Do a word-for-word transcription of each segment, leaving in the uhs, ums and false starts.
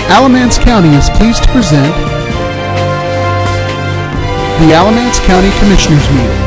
Alamance County is pleased to present the Alamance County Commissioners Meeting.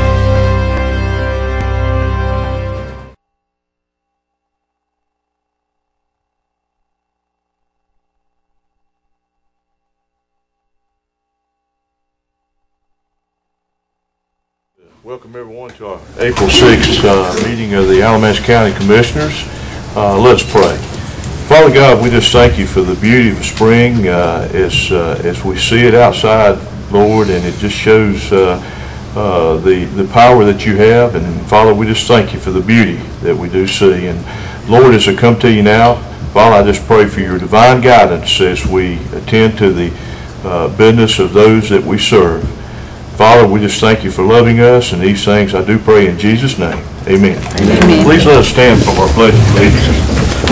Welcome everyone to our April sixth uh, meeting of the Alamance County Commissioners. Uh, let's pray. Father God, we just thank you for the beauty of spring uh, as, uh, as we see it outside, Lord, and it just shows uh, uh, the, the power that you have. And Father, we just thank you for the beauty that we do see. And Lord, as I come to you now, Father, I just pray for your divine guidance as we attend to the uh, business of those that we serve. Father, we just thank you for loving us, and these things I do pray in Jesus' name. Amen. Amen. Please let us stand for our pledge of allegiance.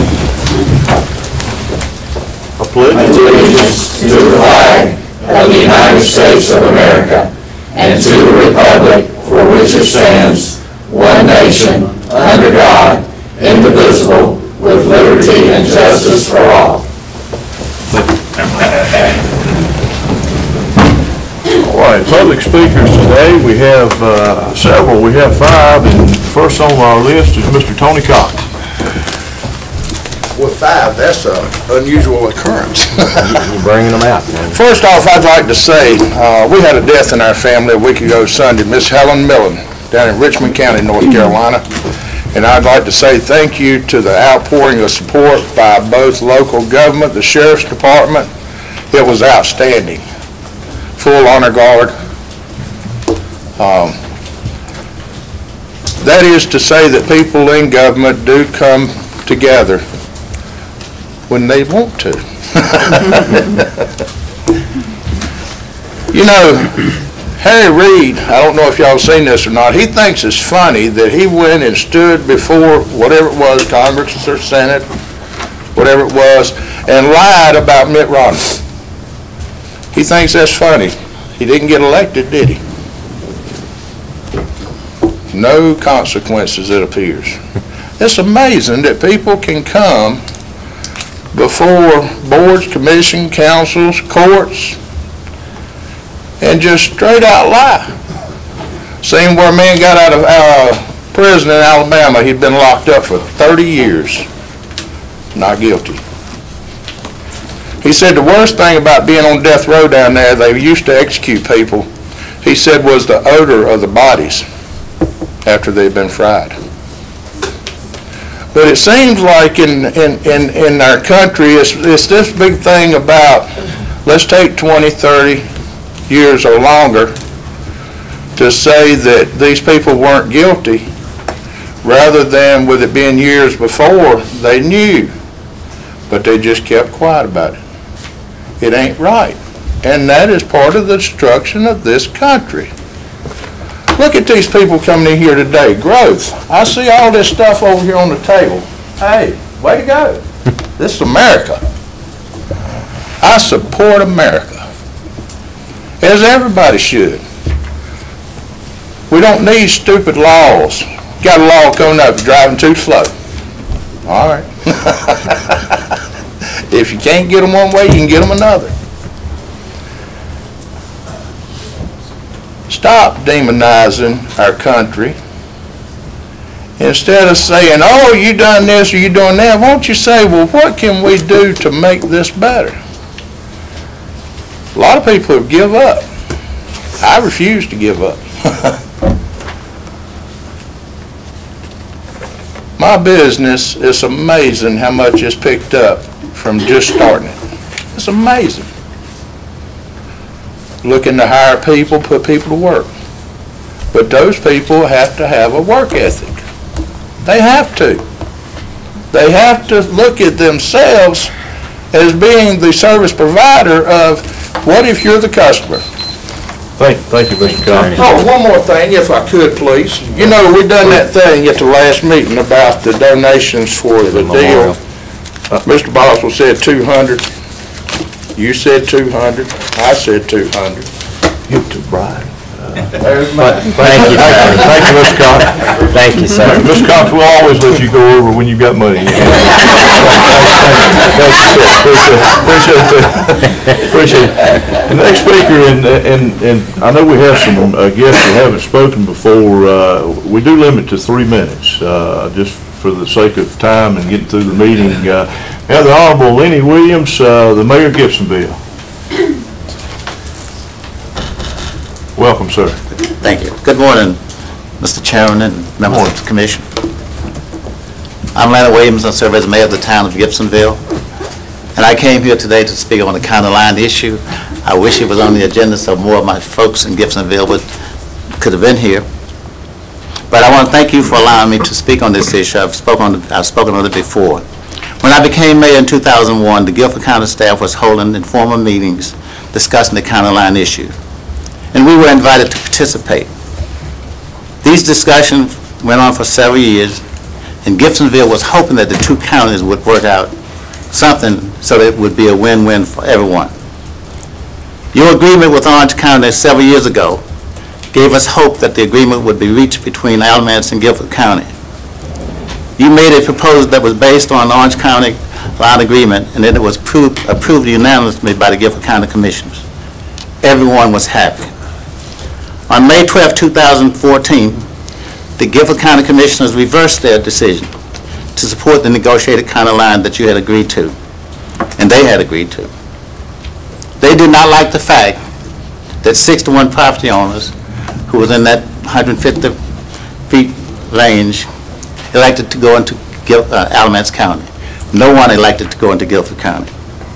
I pledge allegiance to the flag of the United States of America and to the republic for which it stands, one nation, under God, indivisible, with liberty and justice for all. All right, public speakers today, we have uh, several. We have five, and first on our list is Mister Tony Cox. With five, that's an unusual occurrence. You're bringing them out, man. First off, I'd like to say uh, we had a death in our family a week ago Sunday, Miss Helen Millen, down in Richmond County, North Carolina. And I'd like to say thank you to the outpouring of support by both local government, the Sheriff's Department. It was outstanding. Full honor guard. Um, that is to say that people in government do come together when they want to. You know, Harry Reid, I don't know if y'all have seen this or not, he thinks it's funny that he went and stood before whatever it was, Congress or Senate, whatever it was, and lied about Mitt Romney. He thinks that's funny. He didn't get elected, did he? No consequences, it appears. It's amazing that people can come before boards, commission, councils, courts, and just straight out lie. Same where a man got out of uh, prison in Alabama. He'd been locked up for thirty years, not guilty. He said the worst thing about being on death row down there, they used to execute people, he said, was the odor of the bodies after they'd been fried. But it seems like in, in, in, in our country, it's, it's this big thing about, let's take twenty, thirty years or longer to say that these people weren't guilty, rather than with it being years before, they knew, but they just kept quiet about it. It ain't right. And that is part of the destruction of this country. Look at these people coming in here today. Growth. I see all this stuff over here on the table. Hey, way to go. This is America. I support America, as everybody should. We don't need stupid laws. Got a law coming up, driving too slow. All right. If you can't get them one way, you can get them another. Stop demonizing our country. Instead of saying, oh, you done this or you doing that, won't you say, well, what can we do to make this better? A lot of people have given up. I refuse to give up. My business, it's amazing how much it's picked up from just starting it. It's amazing. Looking to hire people, put people to work. But those people have to have a work ethic. They have to. They have to look at themselves as being the service provider of, what if you're the customer? Thank, thank you, Mister Cox. Oh, one more thing, if I could, please. You know, we done that thing at the last meeting about the donations for the deal. Uh, Mister Boswell said two hundred. You said two hundred. I said two hundred. Give to Brian. Uh, Thank you, thank you, thank you, Mister Cox. Thank you, sir. Mister Cox, we'll always let you go over when you got money. Appreciate that. Appreciate it. The next speaker, and, and, and I know we have some uh, guests who haven't spoken before. Uh, we do limit to three minutes, uh, just for the sake of time and getting through the meeting. Uh, we have the Honorable Lenny Williams, uh, the Mayor of Gibsonville. Welcome, sir. Thank you. Good morning, Mister Chairman and members of the Commission. I'm Leonard Williams. I serve as mayor of the town of Gibsonville. And I came here today to speak on the county line issue. I wish it was on the agenda so more of my folks in Gibsonville would, could have been here. But I want to thank you for allowing me to speak on this issue. I've spoken on, I've spoken on it before. When I became mayor in two thousand one, the Guilford County staff was holding informal meetings discussing the county line issue. And we were invited to participate. These discussions went on for several years, and Gibsonville was hoping that the two counties would work out something so that it would be a win-win for everyone. Your agreement with Orange County several years ago gave us hope that the agreement would be reached between Alamance and Guilford County. You made a proposal that was based on the Orange County line agreement, and then it was approved, approved unanimously by the Guilford County Commissioners. Everyone was happy. On May twelfth, two thousand fourteen, the Guilford County Commissioners reversed their decision to support the negotiated county line that you had agreed to, and they had agreed to. They did not like the fact that sixty-one property owners who was in that one hundred fifty feet range elected to go into Gil uh, Alamance County. No one elected to go into Guilford County.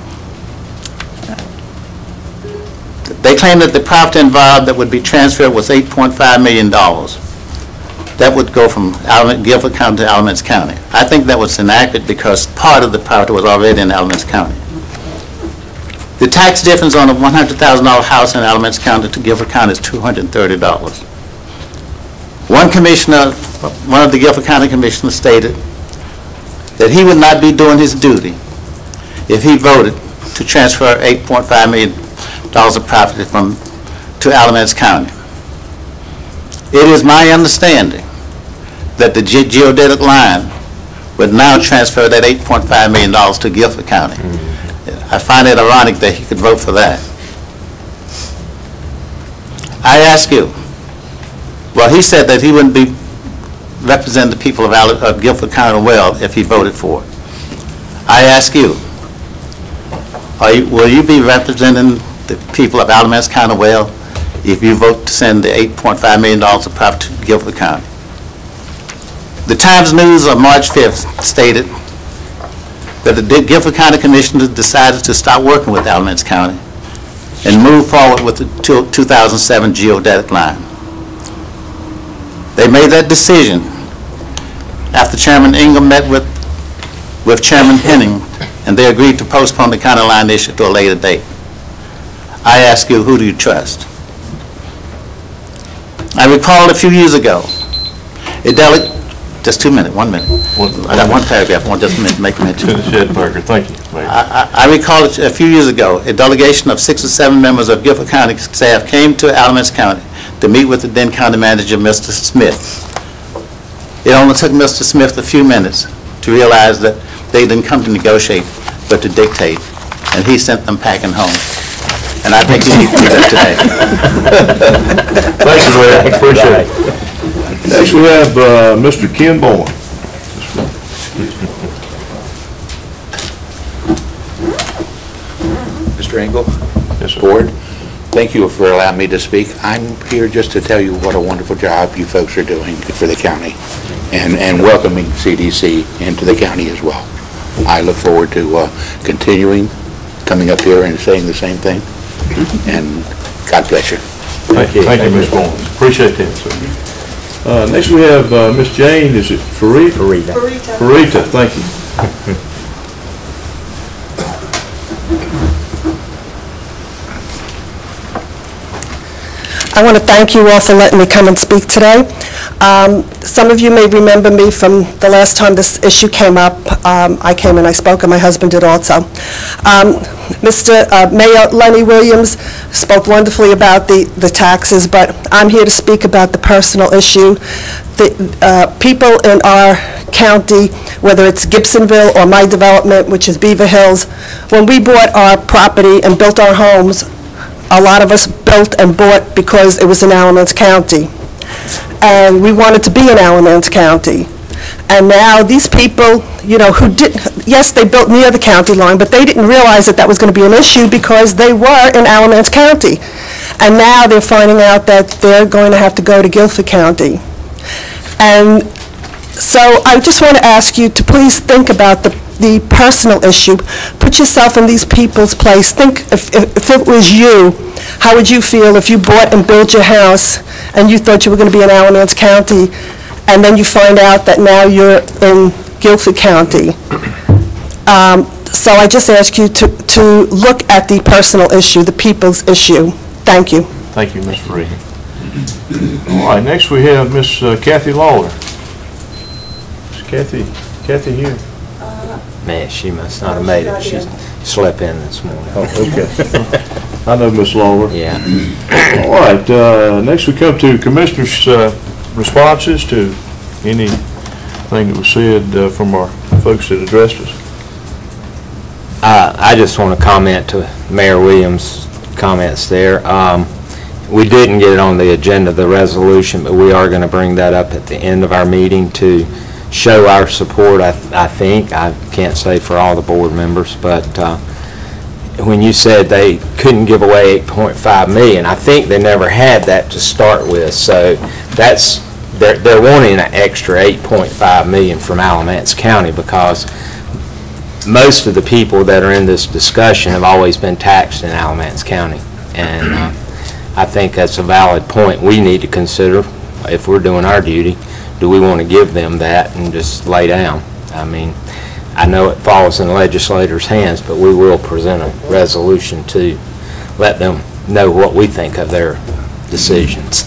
They claimed that the property involved that would be transferred was eight point five million dollars. That would go from Guilford County to Alamance County. I think that was inaccurate because part of the property was already in Alamance County. The tax difference on a one hundred thousand dollar house in Alamance County to Guilford County is two hundred thirty dollars. One commissioner, one of the Guilford County commissioners stated that he would not be doing his duty if he voted to transfer eight point five million dollars of property from to Alamance County. It is my understanding that the ge geodetic line would now transfer that eight point five million dollars to Guilford County. Mm-hmm. I find it ironic that he could vote for that. I ask you, well, he said that he wouldn't be representing the people of, Al of Guilford County well if he voted for it. I ask you, are you, will you be representing the people of Alamance County well if you vote to send the eight point five million dollars of property to Guilford County? The Times News of March fifth stated that the Guilford County Commissioners decided to stop working with Alamance County and move forward with the two thousand seven geodetic line. They made that decision after Chairman Ingham met with, with Chairman Henning, and they agreed to postpone the county line issue to a later date. I ask you, who do you trust? I recall a few years ago, a delegate, just two minutes, one minute. One, I got one paragraph, I want just a minute to make a mention. Finish that, Parker. Thank you. I, I, I recall a few years ago, a delegation of six or seven members of Guilford County staff came to Alamance County to meet with the then county manager, Mister Smith. It only took Mister Smith a few minutes to realize that they didn't come to negotiate, but to dictate, and he sent them packing home. And I think you need to do that today. Thank you, Mayor. Appreciate it. Next we have uh, Mister Ken Bourne. Mister Engel, Yes, sir. Board, thank you for allowing me to speak. I'm here just to tell you what a wonderful job you folks are doing for the county and, and welcoming C D C into the county as well. I look forward to uh, continuing, coming up here and saying the same thing. And God bless you. Thank you, Thank you, Miz Bourne. Appreciate that, sir. Uh, next we have uh, Miss Jane. Is it Farita? Farita. Farita. Farita, thank you. I want to thank you all for letting me come and speak today. Um, some of you may remember me from the last time this issue came up. Um, I came and I spoke, and my husband did also. Um, Mister Uh, Mayor Lenny Williams spoke wonderfully about the, the taxes, but I'm here to speak about the personal issue. The uh, people in our county, whether it's Gibsonville or my development, which is Beaver Hills, when we bought our property and built our homes, a lot of us built and bought because it was in Alamance County. And we wanted to be in Alamance County. And now these people, you know, who did, yes, they built near the county line, but they didn't realize that that was going to be an issue because they were in Alamance County. And now they're finding out that they're going to have to go to Guilford County. And so I just want to ask you to please think about the, the personal issue. Put yourself in these people's place. Think if, if, if it was you, how would you feel if you bought and built your house and you thought you were going to be in Alamance County, and then you find out that now you're in Guilford County? Um, so I just ask you to, to look at the personal issue, the people's issue. Thank you. Thank you, Miz Free. All right, next we have Miss uh, Kathy Lawler. Is Kathy, Kathy here? Man, she must not have made it. She slept in this morning. Oh, okay. I know Miss Lawler. Yeah. All right, uh, next we come to Commissioners' uh, responses to anything that was said uh, from our folks that addressed us. Uh, I just want to comment to Mayor Williams' comments there. Um, we didn't get it on the agenda, the resolution, but we are going to bring that up at the end of our meeting to show our support, I, th I think. I can't say for all the board members, but uh, when you said they couldn't give away eight point five million dollars, I think they never had that to start with. So that's, they're, they're wanting an extra eight point five million dollars from Alamance County because most of the people that are in this discussion have always been taxed in Alamance County. And uh, I think that's a valid point we need to consider if we're doing our duty. Do we want to give them that and just lay down? I mean, I know it falls in the legislators' hands, but we will present a resolution to let them know what we think of their decisions.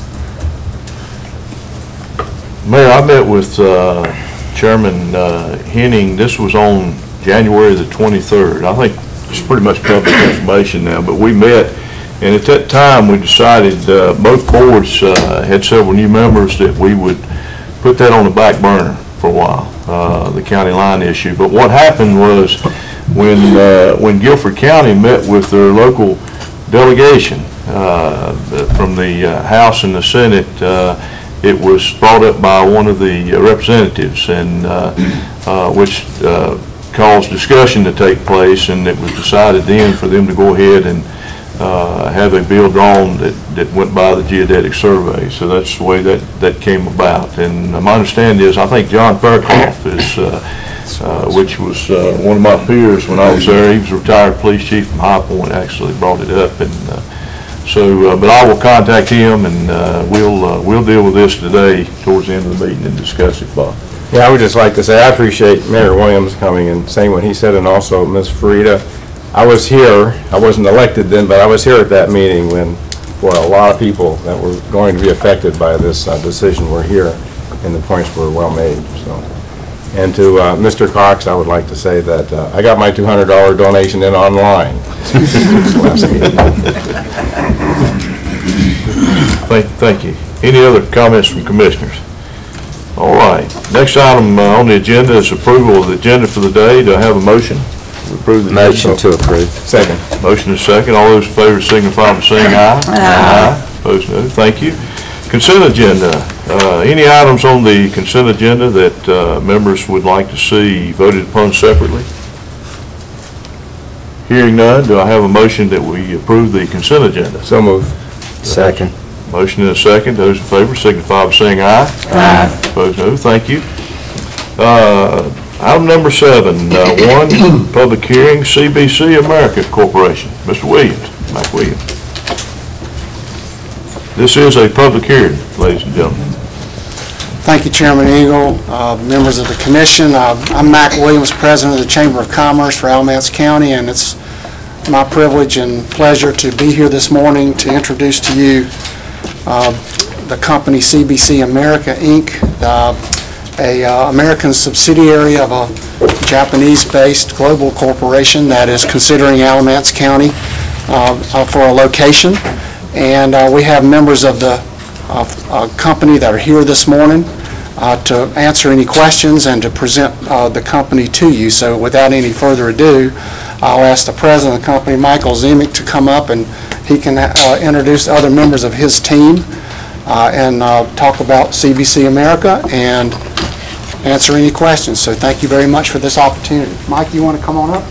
Mayor, I met with uh, Chairman uh, Henning. This was on January the twenty-third. I think it's pretty much public information now, but we met, and at that time we decided uh, both boards uh, had several new members that we would put that on the back burner for a while, uh, the county line issue. But what happened was when uh, when Guilford County met with their local delegation uh, from the uh, House and the Senate, uh, it was brought up by one of the representatives, and uh, uh, which uh, caused discussion to take place, and it was decided then for them to go ahead and uh, have a bill drawn that, that went by the geodetic survey. So that's the way that, that came about. And my understanding is, I think John Fairclough is, uh, uh, which was uh, one of my peers when I was there. He was a retired police chief from High Point, actually brought it up. And uh, so, uh, but I will contact him, and uh, we'll uh, we'll deal with this today towards the end of the meeting and discuss it, Bob. Yeah, I would just like to say I appreciate Mayor Williams coming and saying what he said, and also Miz Farida. I was here, I wasn't elected then, but I was here at that meeting when, for a lot of people that were going to be affected by this uh, decision were here, and the points were well made. So, and to uh, Mister Cox, I would like to say that uh, I got my two hundred dollar donation in online. Thank, thank you. Any other comments from commissioners? All right. Next item uh, on the agenda is approval of the agenda for the day. Do I have a motion? To approve the Motion agenda? to approve. Second. Motion is second. All those in favor signify by saying aye. Aye. Opposed, no. Thank you. Consent agenda. Uh, any items on the consent agenda that uh, members would like to see voted upon separately? Hearing none, do I have a motion that we approve the consent agenda? So moved. Second. Motion and a second. Those in favor signify by saying aye. Aye. Opposed, no. Thank you. Uh, item number seven, uh, one, public hearing, C B C America Corporation. Mister Williams, Mike Williams. This is a public hearing, ladies and gentlemen. Thank you, Chairman Eagle, uh, members of the commission. Uh, I'm Mac Williams, President of the Chamber of Commerce for Alamance County, and it's my privilege and pleasure to be here this morning to introduce to you uh, the company C B C America, Incorporated, uh, a uh, American subsidiary of a Japanese-based global corporation that is considering Alamance County uh, uh, for a location. And uh, we have members of the uh, uh, company that are here this morning uh, to answer any questions and to present uh, the company to you. So without any further ado, I'll ask the president of the company, Michael Zemick, to come up, and he can uh, introduce other members of his team uh, and uh, talk about C B C America and answer any questions. So thank you very much for this opportunity. Mike, you want to come on up?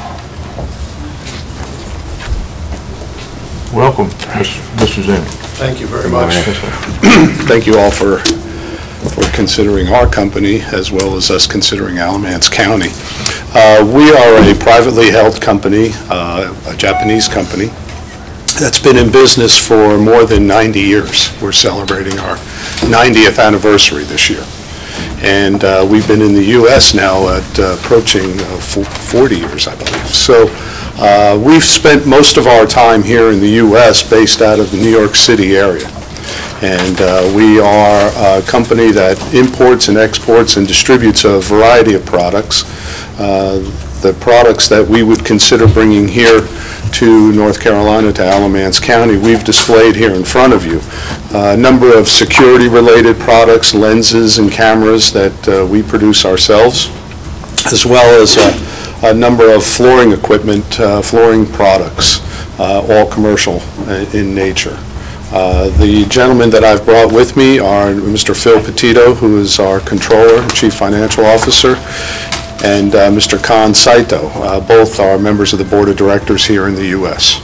Welcome, Mister Zemick. Thank you very much. Thank you all for for considering our company as well as us considering Alamance County. Uh, we are a privately held company, uh, a Japanese company, that's been in business for more than ninety years. We're celebrating our ninetieth anniversary this year. And uh, we've been in the U S now at uh, approaching uh, forty years, I believe. So uh, we've spent most of our time here in the U S based out of the New York City area. And uh, we are a company that imports and exports and distributes a variety of products. Uh, the products that we would consider bringing here to North Carolina, to Alamance County, we've displayed here in front of you. Uh, a number of security-related products, lenses and cameras that uh, we produce ourselves, as well as a, a number of flooring equipment, uh, flooring products, uh, all commercial in nature. Uh, the gentlemen that I've brought with me are Mister Phil Petito, who is our controller and chief financial officer, and uh, Mister Khan Saito. Uh, both are members of the board of directors here in the U S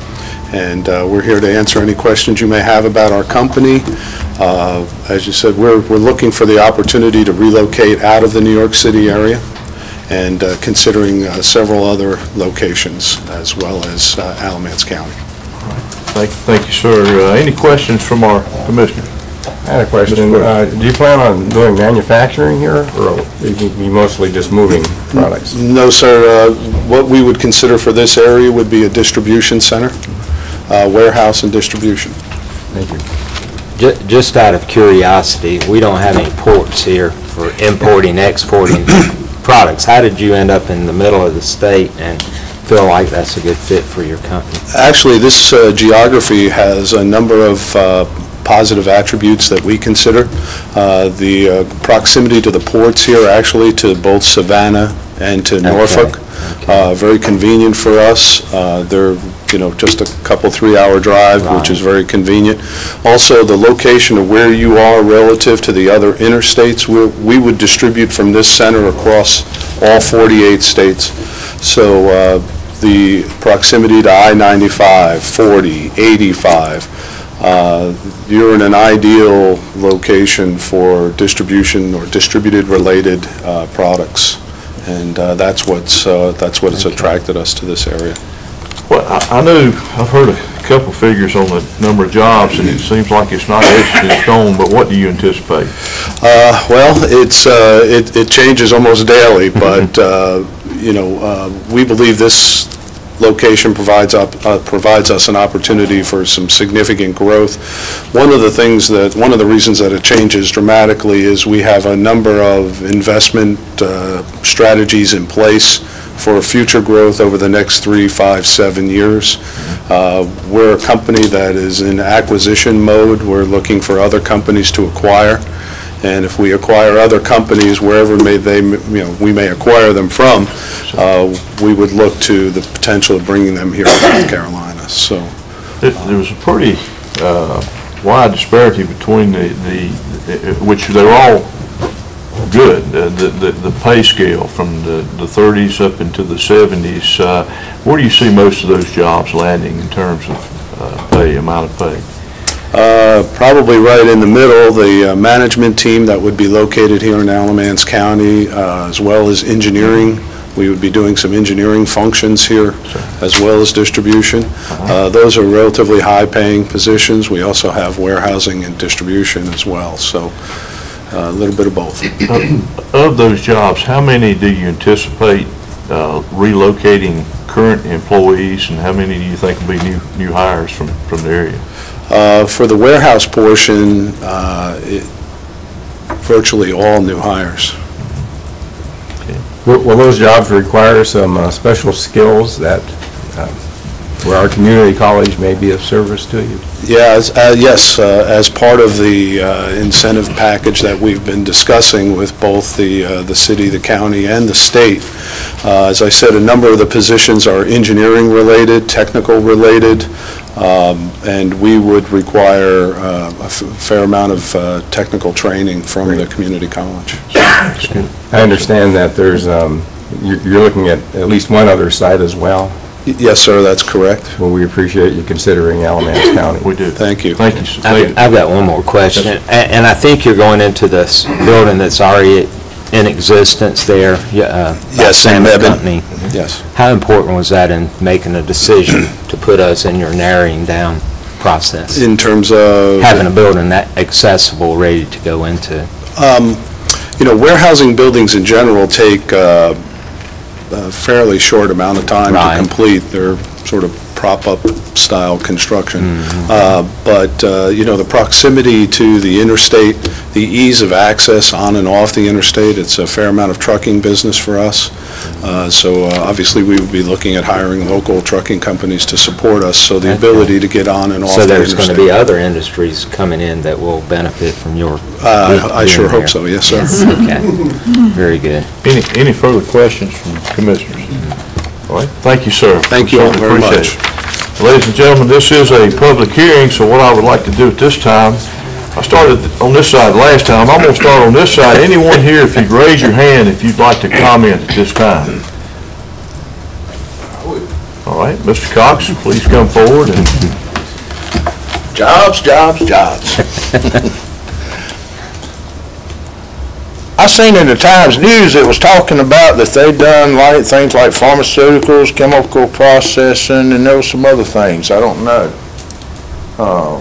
And uh, we're here to answer any questions you may have about our company. Uh, as you said, we're, we're looking for the opportunity to relocate out of the New York City area and uh, considering uh, several other locations as well as uh, Alamance County. Thank, thank you, sir. Uh, any questions from our commissioner? I had a question. Uh, do you plan on doing manufacturing here, or will you be mostly just moving products? No, sir. Uh, what we would consider for this area would be a distribution center, uh, warehouse and distribution. Thank you. Ju- Just out of curiosity, we don't have any ports here for importing, exporting products. How did you end up in the middle of the state and feel like that's a good fit for your company? Actually, this uh, geography has a number of uh, positive attributes that we consider. Uh, the uh, proximity to the ports here, actually, to both Savannah and to Norfolk, Okay. uh, very convenient for us. Uh, they're, you know, just a couple three-hour drive, Right. which is very convenient. Also, the location of where you are relative to the other interstates, we we would distribute from this center across all forty-eight states. So uh, the proximity to I ninety-five, forty, eighty-five, uh, you're in an ideal location for distribution or distributed related uh, products, and uh, that's what's uh, that's what has Okay. attracted us to this area. Well, I, I know, I've heard a couple figures on the number of jobs, and it seems like it's not etched in stone, but what do you anticipate? Uh, well, it's uh, it, it changes almost daily, but uh, you know, uh, we believe this location provides up uh, provides us an opportunity for some significant growth. One of the things that one of the reasons that it changes dramatically is we have a number of investment uh, strategies in place for future growth over the next three, five, seven years. Uh, we're a company that is in acquisition mode. We're looking for other companies to acquire. And if we acquire other companies, wherever may they, you know, we may acquire them from, uh, we would look to the potential of bringing them here to North Carolina. So, There there was a pretty uh, wide disparity between the, the, which they're all good, uh, the, the the pay scale from the, the thirties up into the seventies. Uh, where do you see most of those jobs landing in terms of uh, pay, amount of pay? Uh, probably right in the middle, the uh, management team that would be located here in Alamance County, uh, as well as engineering. We would be doing some engineering functions here, as well as distribution. Uh, those are relatively high-paying positions. We also have warehousing and distribution as well, so uh, a little bit of both. Of those jobs, how many do you anticipate uh, relocating current employees, and how many do you think will be new new hires from, from the area? Uh, For the warehouse portion, uh, it- virtually all new hires. Will will those jobs require some uh, special skills that, uh, where our community college may be of service to you? Yeah, as- uh, yes, uh, as part of the uh, incentive package that we've been discussing with both the, uh, the city, the county, and the state, uh, as I said, a number of the positions are engineering-related, technical-related, um, and we would require uh, a f- fair amount of uh, technical training from the community college. I understand that there's, um, you're you're looking at at least one other site as well. Y- Yes, sir, that's correct. Well, we appreciate you considering Alamance County. We do. Thank you. Thank you. sir. I've Thank I've got one more question, A- and I think you're going into this building that's already in existence there, yeah, uh, by Yes, in Salmon Mebane. Mm-hmm. Company. Yes. How important was that in making a decision to put us in your narrowing down process? In terms of... Having a building that accessible, ready to go into? Um, You know, warehousing buildings in general take uh, a fairly short amount of time to Right. complete. They're sort of prop-up style construction. Mm-hmm. Uh, But, uh, you know, the proximity to the interstate, the ease of access on and off the interstate, it's a fair amount of trucking business for us. Uh, So uh, obviously, we would be looking at hiring local trucking companies to support us, so the Okay. ability to get on and off So the there's interstate. going to be other industries coming in that will benefit from your Uh, I I sure being hope there. so, yes, sir. Okay, very good. Any, any further questions from commissioners? All right, thank you, sir. Thank you all Certainly very appreciate much. it. Ladies and gentlemen, this is a public hearing, so what I would like to do at this time, I started on this side last time, I'm going to start on this side. Anyone here, if you'd raise your hand if you'd like to comment at this time. All right, Mister Cox, please come forward and... Jobs, jobs, jobs. I seen in the Times News it was talking about that they done like things like pharmaceuticals, chemical processing, and there was some other things, I don't know. Uh,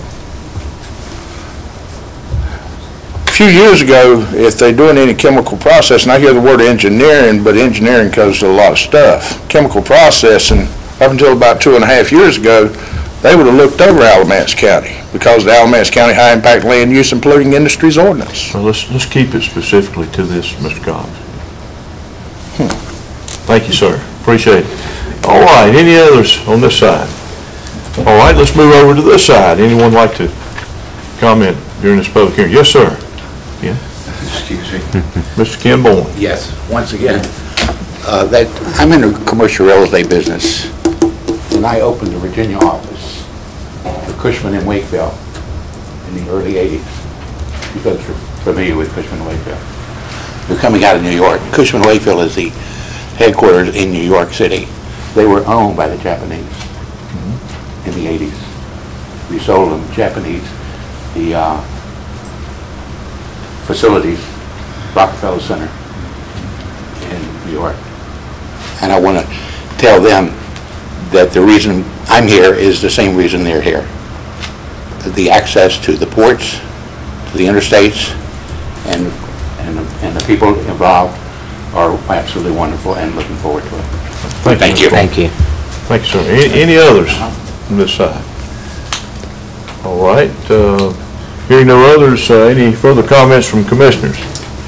A few years ago, if they're doing any chemical processing, I hear the word engineering, but engineering covers a lot of stuff. Chemical processing, up until about two and a half years ago, they would have looked over Alamance County because the Alamance County High Impact Land Use and Polluting Industries Ordinance. Well, let's, let's keep it specifically to this, Mister Cox. Thank you, sir. Appreciate it. All right, any others on this side? All right, let's move over to this side. Anyone like to comment during this public hearing? Yes, sir. Yeah. Excuse me. Mister Ken Bourne. Yes, once again, uh, that, I'm in the commercial real estate business, and I opened the Virginia office for Cushman and Wakefield in the early eighties. You folks are familiar with Cushman and Wakefield. They're coming out of New York. Cushman and Wakefield is the headquarters in New York City. They were owned by the Japanese in the eighties. We sold them Japanese, the uh, facilities, Rockefeller Center in New York. And I want to tell them that the reason I'm here is the same reason they're here. The access to the ports, to the interstates, and, and, and the people involved are absolutely wonderful and looking forward to it. Thank Thank you. you. Thank you. Thank you, sir. Any, any others on this side? All right, uh, hearing no others, uh, any further comments from commissioners?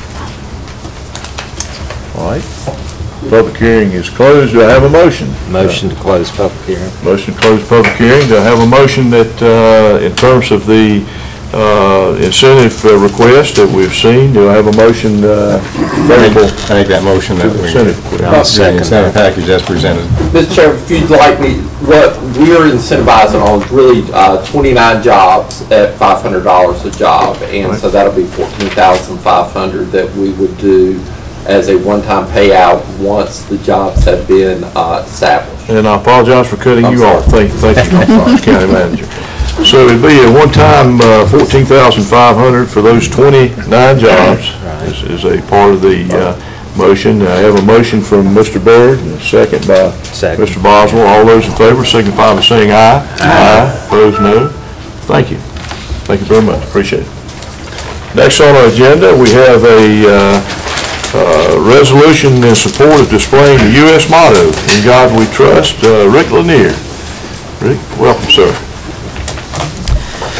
All right, public hearing is closed. Do I have a motion? Motion to close public hearing. Motion to close public hearing. Do I have a motion that, uh, in terms of the uh, incentive uh, request that we've seen, do I have a motion uh, favorable? I make that motion that we, Incentive. the incentive package as presented. Mister Chairman, if you'd like me, what we are incentivizing on is really uh, twenty-nine jobs at five hundred dollars a job, and so that'll be fourteen thousand five hundred dollars that we would do as a one-time payout once the jobs have been uh, established. And I apologize for cutting I'm you sorry. off. Thank, thank you, Mister County Manager. So it'd be a one-time uh, fourteen thousand five hundred dollars for those twenty-nine jobs is, is a part of the uh, motion. I have a motion from Mister Baird and a second by Second. Mister Boswell. All those in favor signify by saying aye. Aye. Opposed, no. Thank you. Thank you very much. Appreciate it. Next on our agenda, we have a uh, uh, resolution in support of displaying the U S motto, "In God We Trust." Uh, Rick Lanier. Rick, welcome, sir.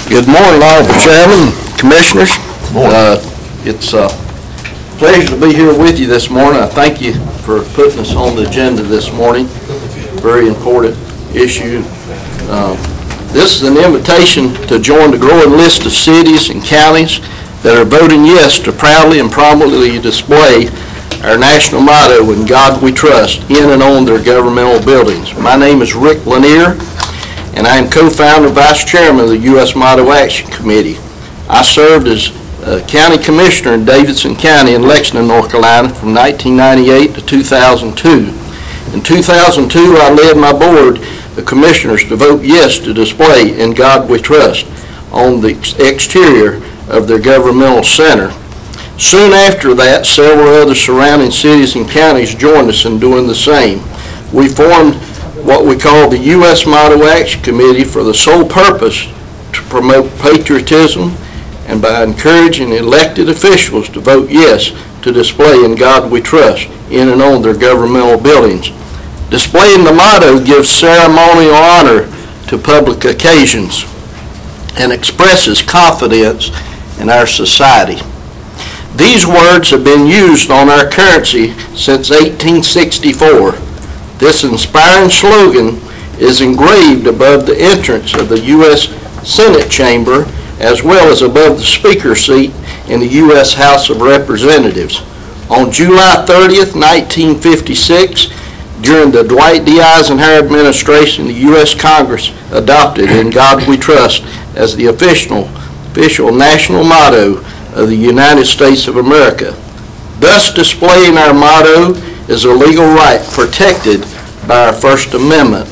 Good morning, Honorable Chairman, Commissioners. Uh, It's a pleasure to be here with you this morning. I thank you for putting us on the agenda this morning. Very important issue. Um, This is an invitation to join the growing list of cities and counties that are voting yes to proudly and prominently display our national motto, "In God We Trust," in and on their governmental buildings. My name is Rick Lanier, and I am co-founder and vice chairman of the U S Motto Action Committee. I served as uh, county commissioner in Davidson County in Lexington, North Carolina from nineteen ninety-eight to two thousand two. In two thousand two, I led my board of commissioners to vote yes to display "In God We Trust" on the exterior of their governmental center. Soon after that, several other surrounding cities and counties joined us in doing the same. We formed what we call the U S Motto Action Committee for the sole purpose to promote patriotism and by encouraging elected officials to vote yes to display "In God We Trust" in and on their governmental buildings. Displaying the motto gives ceremonial honor to public occasions and expresses confidence in our society. These words have been used on our currency since eighteen sixty-four. This inspiring slogan is engraved above the entrance of the U S Senate chamber as well as above the speaker seat in the U S House of Representatives. On July thirtieth, nineteen fifty-six, during the Dwight D. Eisenhower administration, the U S Congress adopted "In God We Trust" as the official, official national motto of the United States of America. Thus, displaying our motto is a legal right protected by our First Amendment.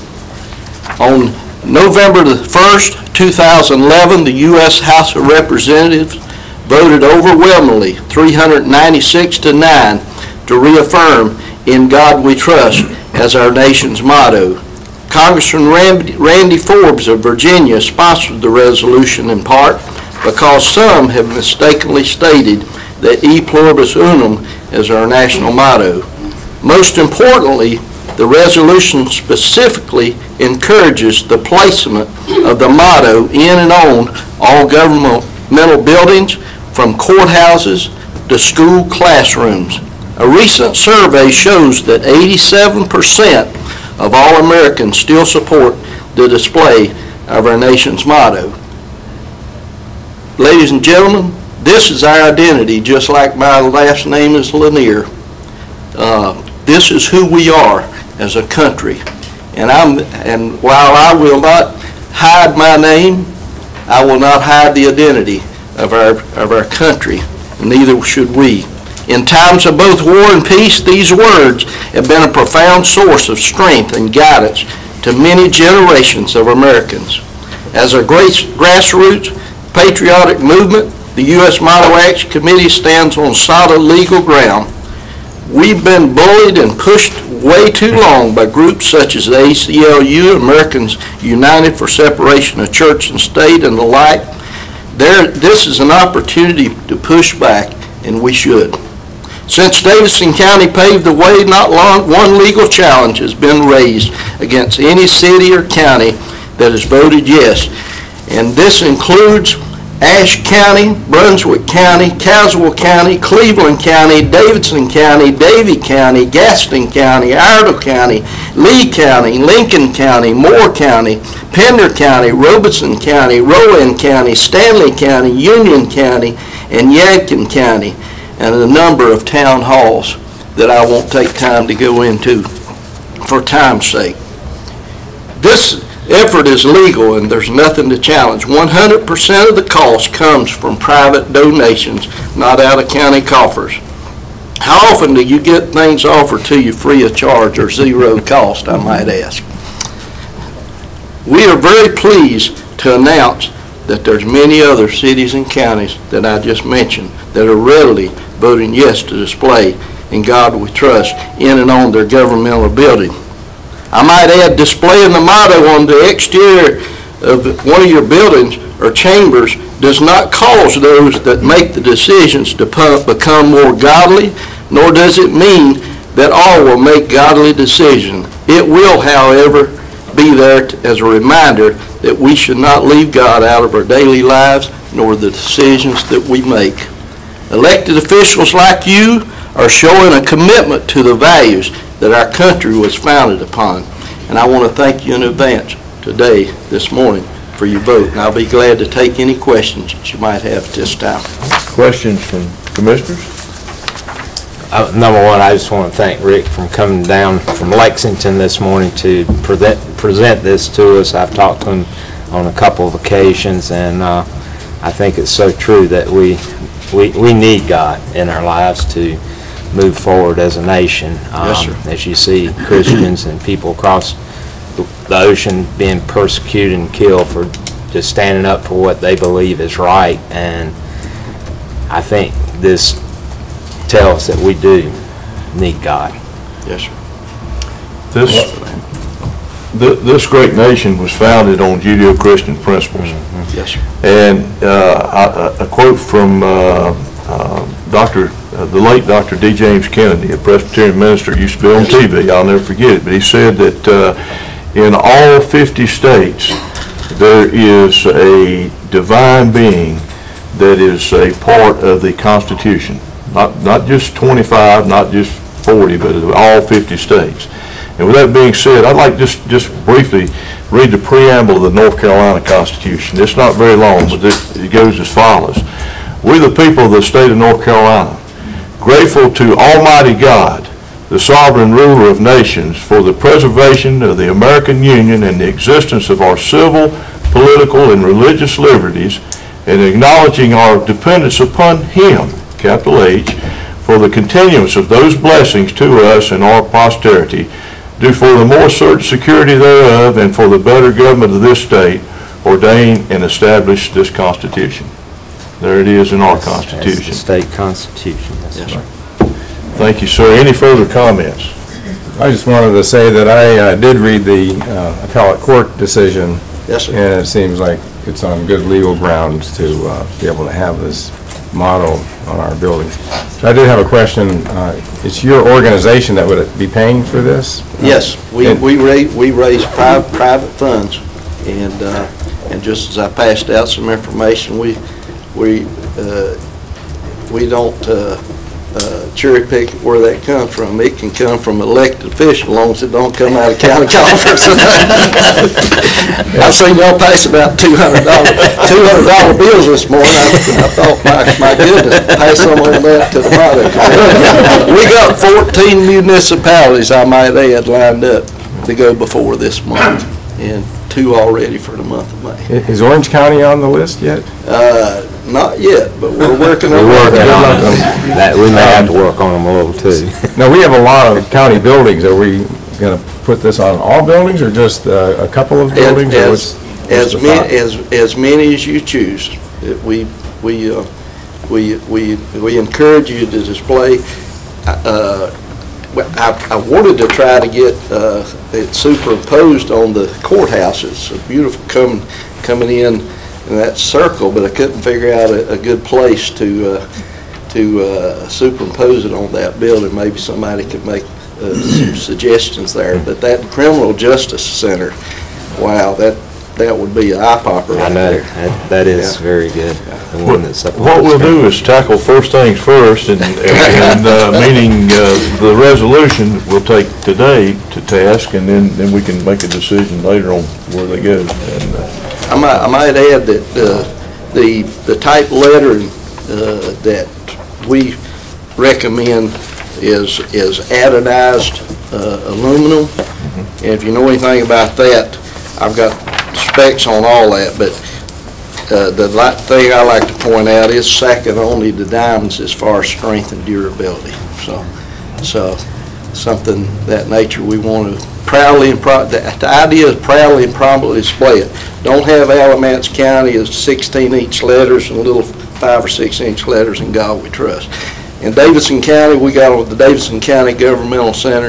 On November the first, two thousand eleven, the U S House of Representatives voted overwhelmingly, three hundred ninety-six to nine, to reaffirm "In God We Trust" as our nation's motto. Congressman Randy Forbes of Virginia sponsored the resolution in part because some have mistakenly stated that "E pluribus unum" is our national motto. Most importantly, the resolution specifically encourages the placement of the motto in and on all governmental buildings, from courthouses to school classrooms. A recent survey shows that eighty-seven percent of all Americans still support the display of our nation's motto. Ladies and gentlemen, this is our identity, just like my last name is Lanier. Uh, this is who we are as a country. And, I'm, and while I will not hide my name, I will not hide the identity of our, of our country, and neither should we. In times of both war and peace, these words have been a profound source of strength and guidance to many generations of Americans. As a grassroots patriotic movement, the U S Motto Action Committee stands on solid legal ground. We've been bullied and pushed way too long by groups such as the A C L U, Americans United for Separation of Church and State, and the like. There, this is an opportunity to push back, and we should. Since Davidson County paved the way, not long one legal challenge has been raised against any city or county that has voted yes, and this includes Ashe County, Brunswick County, Caswell County, Cleveland County, Davidson County, Davie County, Gaston County, Iredell County, Lee County, Lincoln County, Moore County, Pender County, Robeson County, Rowan County, Stanley County, Union County, and Yadkin County, and a number of town halls that I won't take time to go into for time's sake. This effort is legal and there's nothing to challenge. one hundred percent of the cost comes from private donations, not out of county coffers. How often do you get things offered to you free of charge or zero cost, I might ask? We are very pleased to announce that there's many other cities and counties that I just mentioned that are readily voting yes to display "In God We Trust" in and on their governmental building. I might add, displaying the motto on the exterior of one of your buildings or chambers does not cause those that make the decisions to become more godly, nor does it mean that all will make godly decisions. It will, however, be there t- as a reminder that we should not leave God out of our daily lives nor the decisions that we make. Elected officials like you are showing a commitment to the values that our country was founded upon. And I want to thank you in advance today, this morning, for your vote. And I'll be glad to take any questions that you might have at this time. Questions from commissioners? Uh, Number one, I just want to thank Rick for coming down from Lexington this morning to present, present this to us. I've talked to him on a couple of occasions, and uh, I think it's so true that we, we, we need God in our lives to move forward as a nation. Um, Yes, sir. As you see Christians and people across the ocean being persecuted and killed for just standing up for what they believe is right, and I think this tells us that we do need God. Yes, sir. This, th- this great nation was founded on Judeo-Christian principles. Yes, sir. And uh, a, a quote from uh, uh, Doctor Uh, the late Doctor D. James Kennedy, a Presbyterian minister, used to be on T V. I'll never forget it. But he said that uh, in all fifty states, there is a divine being that is a part of the Constitution. Not, not just twenty-five, not just forty, but all fifty states. And with that being said, I'd like just, just briefly read the preamble of the North Carolina Constitution. It's not very long, but it, it goes as follows. We, the people of the state of North Carolina, grateful to Almighty God, the sovereign ruler of nations, for the preservation of the American Union and the existence of our civil, political, and religious liberties, and acknowledging our dependence upon Him, capital H, for the continuance of those blessings to us and our posterity, do for the more certain security thereof and for the better government of this state, ordain and establish this Constitution. There it is in our Constitution. That's the state constitution. That's Yes, right. Thank you, sir. Any further comments? I just wanted to say that I uh, did read the uh, appellate court decision, Yes, sir. and it seems like it's on good legal grounds to uh, be able to have this motto on our buildings. So I did have a question. Uh, It's your organization that would be paying for this? Yes, we, And- we raise, we raise private, private funds, and, uh, and just as I passed out some information, we, we, uh, we don't, uh, uh, cherry pick where that comes from. It can come from elected officials, as long as it don't come out of county coffers. I've seen y'all pass about two hundred dollar, two hundred dollar bills this morning. I, I thought, my, my goodness, pass some of that to the product. We got fourteen municipalities, I might add, lined up to go before this month, and two already for the month of May. I- Is Orange County on the list yet? Uh, not yet, but we're working on We're working on it. them. That, we may have to work on them a little too. Now, we have a lot of county buildings. Are we going to put this on all buildings or just uh, a couple of buildings? or As, what's- what's as the many, thought? as, as many as you choose. It- We, we, uh, we, we, we encourage you to display. uh, well, I, I wanted to try to get uh, it superimposed on the courthouse. It's a beautiful coming, coming in in that circle, but I couldn't figure out a, a good place to, uh, to uh, superimpose it on that building. Maybe somebody could make uh, some suggestions there. But that Criminal Justice Center, wow, that, that would be an eye popper I right know, there. that, that is Yeah. very good. The What one that's up what on the we'll screen. do is tackle first things first, and, and uh, meaning uh, the resolution we'll take today to task, and then, then we can make a decision later on where they go. And, uh, I might, I might add that uh, the, the type lettering uh, that we recommend is, is anodized uh, aluminum. And if you know anything about that, I've got specs on all that, but uh, the li- thing I like to point out is second only to diamonds as far as strength and durability. So, so something that nature we want to proudly and pro, the, the idea is proudly and prominently display it. Don't have Alamance County as sixteen inch letters and little five or six inch letters, in God we trust. In Davidson County, we got on the Davidson County Governmental Center,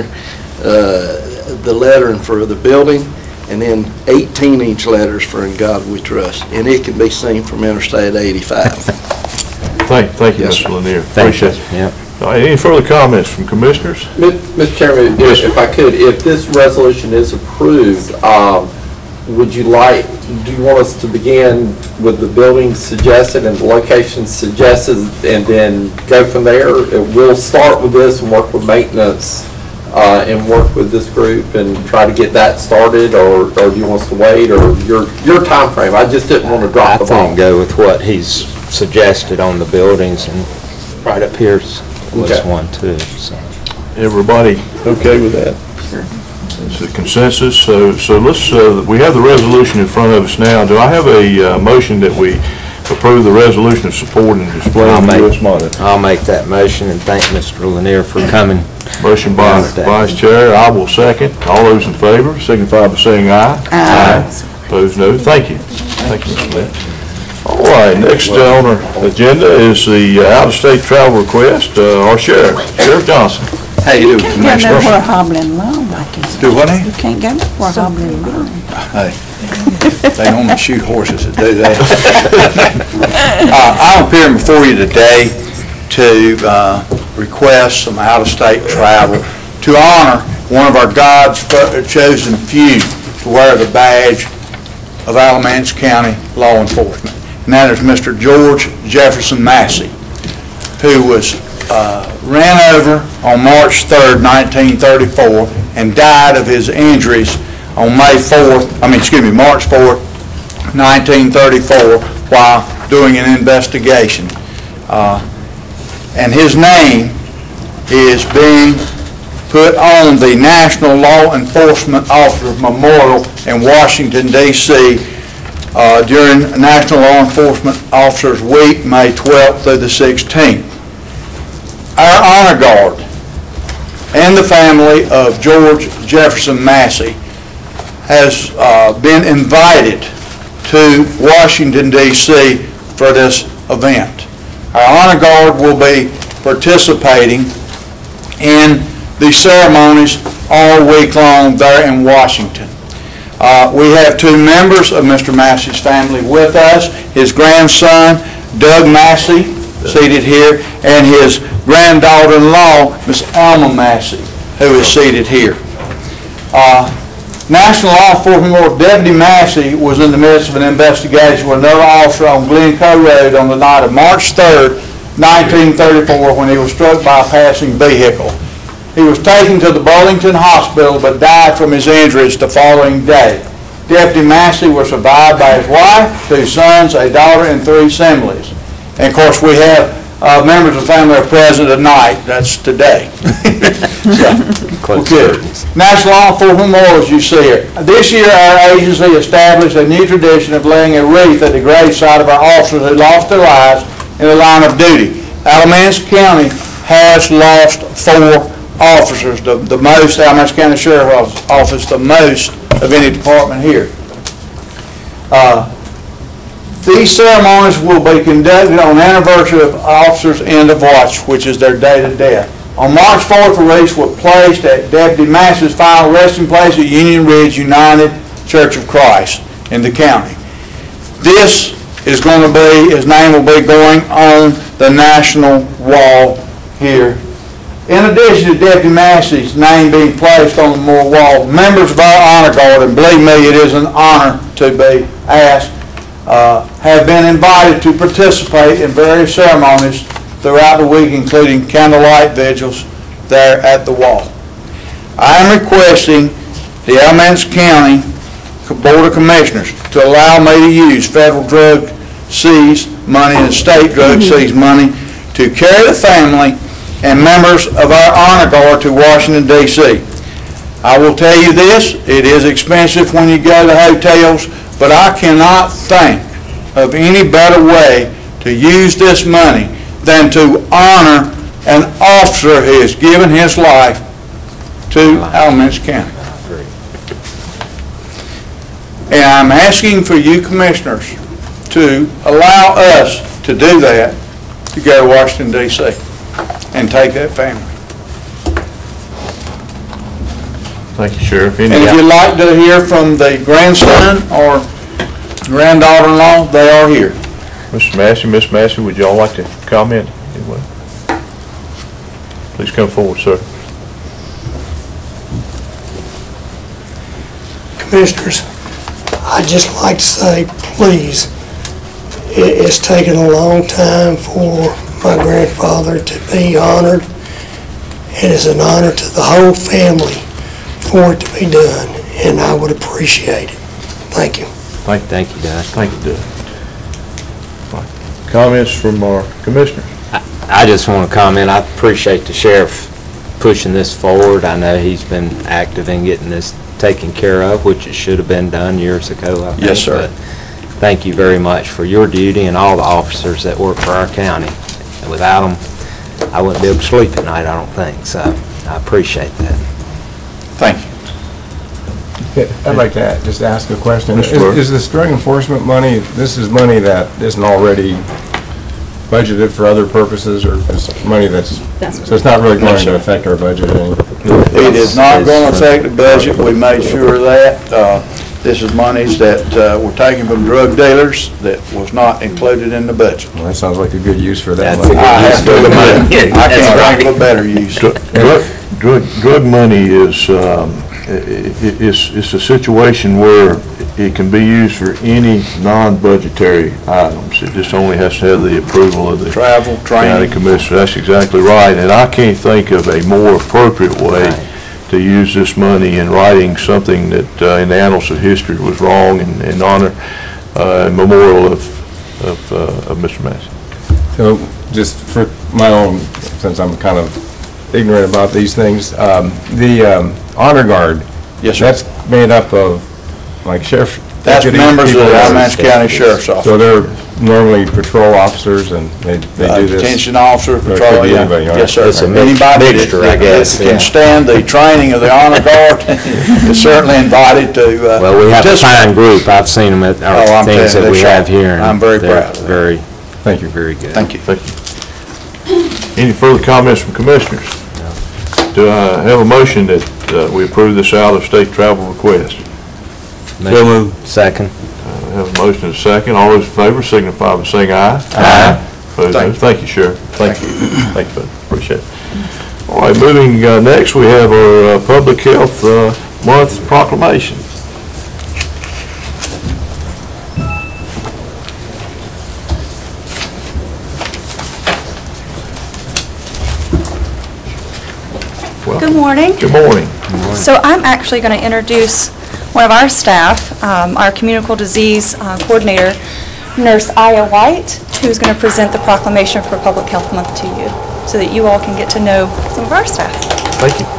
uh, the lettering for the building, and then eighteen inch letters for In God We Trust. And it can be seen from Interstate eighty-five. Thank, thank you, Yes, Mister sir. Lanier. Thank you. Appreciate it. Yep. All right, any further comments from commissioners? Mister Chairman, if if I could, if this resolution is approved, um, would you like, do you want us to begin with the buildings suggested and the locations suggested and then go from there? We'll start with this and work with maintenance uh, and work with this group and try to get that started, or, or do you want us to wait, or your, your time frame? I just didn't want to drop the I ball. think go with what he's suggested on the buildings, and right up here's was Okay. one too, so. Everybody okay with that? Sure. It's a consensus, so, so let's, uh, we have the resolution in front of us now. Do I have a uh, motion that we approve the resolution of support and display I'll of the make- U S monitor? I'll make that motion and thank Mister Lanier for coming. Motion by Vice Chair, I will second. All those in favor signify by saying aye. Aye. Opposed, no. Thank you. Thank you, Mister Smith. All right, next uh, on our agenda is the uh, out-of-state travel request. Uh, Our Sheriff, Sheriff Johnson. How you doing, Go Commissioner? nowhere hobbling along like this. Do what, eh? You can't go nowhere hobbling along. Hey, they only shoot horses that do that. Uh, I'm appearing before you today to uh, request some out-of-state travel to honor one of our God's fo- chosen few to wear the badge of Alamance County law enforcement. And that is Mister George Jefferson Massey, who was uh, ran over on March third, nineteen thirty-four, and died of his injuries on May fourth, I mean, excuse me, March fourth, nineteen thirty-four, while doing an investigation. Uh, and his name is being put on the National Law Enforcement Officer Memorial in Washington, D C uh, during National Law Enforcement Officers Week, May twelfth through the sixteenth. Our honor guard and the family of George Jefferson Massey has uh, been invited to Washington, D C for this event. Our honor guard will be participating in the ceremonies all week long there in Washington. Uh, we have two members of Mister Massey's family with us, his grandson, Doug Massey, seated here, and his granddaughter-in-law, Miss Alma Massey, who is seated here. Uh, National Law Enforcement Memorial Deputy Massey was in the midst of an investigation with another officer on Glencoe Road on the night of March third, nineteen thirty-four, when he was struck by a passing vehicle. He was taken to the Burlington Hospital but died from his injuries the following day. Deputy Massey was survived by his wife, two sons, a daughter, and three assemblies. And of course, we have uh, members of the family are present tonight. That's today. So, well, good. National Law Enforcement Memorial, as you see here. This year, our agency established a new tradition of laying a wreath at the graveside of our officers who lost their lives in the line of duty. Alamance County has lost four officers, the, the most, Alamance County Sheriff's Office, the most of any department here. Uh, these ceremonies will be conducted on the anniversary of officers' end of watch, which is their date of death. On March fourth, the wreaths were placed at Deputy Massey's final resting place at Union Ridge United Church of Christ in the county. This is going to be, his name will be going on the national wall here. In addition to Deputy Massey's name being placed on the memorial wall, members of our honor guard, and believe me, it is an honor to be asked, uh, have been invited to participate in various ceremonies throughout the week, including candlelight vigils there at the wall. I am requesting the Alamance County Board of Commissioners to allow me to use federal drug seized money and state drug seized money to carry the family and members of our honor guard to Washington, D C I will tell you this, it is expensive when you go to hotels, but I cannot think of any better way to use this money than to honor an officer who has given his life to Alamance County. And I'm asking for you commissioners to allow us to do that, to go to Washington, D C and take that family. Thank you, Sheriff. Any And if you'd like to hear from the grandson or granddaughter-in-law, they are here. Mister Massey, Miss Massey, would y'all like to comment? Anyway. Please come forward, sir. Commissioners, I'd just like to say, please, it- it's taken a long time for my grandfather to be honored. It is an honor to the whole family for it to be done, and I would appreciate it. Thank you. Thank thank you, Doug. Thank you, Doug. Comments from our commissioners? I just want to comment, I appreciate the sheriff pushing this forward. I know he's been active in getting this taken care of, which it should have been done years ago, I think. Yes, sir. But thank you very much for your duty and all the officers that work for our county. And without them, I wouldn't be able to sleep at night, I don't think. So I appreciate that. Thank you. I'd like to a- just ask a question. Is Mister Burke. is this drug enforcement money, this is money that isn't already budgeted for other purposes, or is money that's, so it's not really going to affect our budget any? It is not going to affect the budget. We made sure of that. Uh, This is monies that uh, were taken from drug dealers that was not included in the budget. Well, that sounds like a good use for that That's money. a I have to admit, I That's can't right. think of a better use. Drug, drug, drug money is, um, i- i- it's, it's a situation where it can be used for any non-budgetary items. It just only has to have the approval of the Travel, county training. commissioner. That's exactly right, and I can't think of a more appropriate way to use this money in writing something that, uh, in the annals of history, was wrong, and in honor, uh, and memorial of, of, uh, of Mister Massey. So, just for my own, since I'm kind of ignorant about these things, um, the um, honor guard. Yes, sir. That's made up of, like, sheriff. That's deputy members of people the that- Alamance County Sheriff's Office. So they're normally patrol officers, and they, they Uh, do this? Detention officer, Or it could patrol, be yeah. anybody, all Yes, sir. right. It's a mix- Anybody that- mixture, I that guess, yeah. can stand the training of the honor guard is certainly invited to uh, Well, we have a participate. fine group. I've seen them at Oh, our I'm things telling that you, we they're have sharp. here. and I'm very they're proud of them. Very, Thank you. very good. Thank you. Thank you. Any further comments from commissioners? Do I have a motion that uh, we approve this out-of-state travel request? So moved. Second. I have a motion and a second. All those in favor signify by saying aye. Aye. Opposed, no. Thank you, Sheriff. Thank you. Thank you, appreciate it. All right, moving uh, next, we have our uh, Public Health uh, Month proclamation. Good morning. Good morning. So I'm actually going to introduce one of our staff, um, our communicable disease uh, coordinator, Nurse Aya White, who's going to present the proclamation for Public Health Month to you, so that you all can get to know some of our staff. Thank you.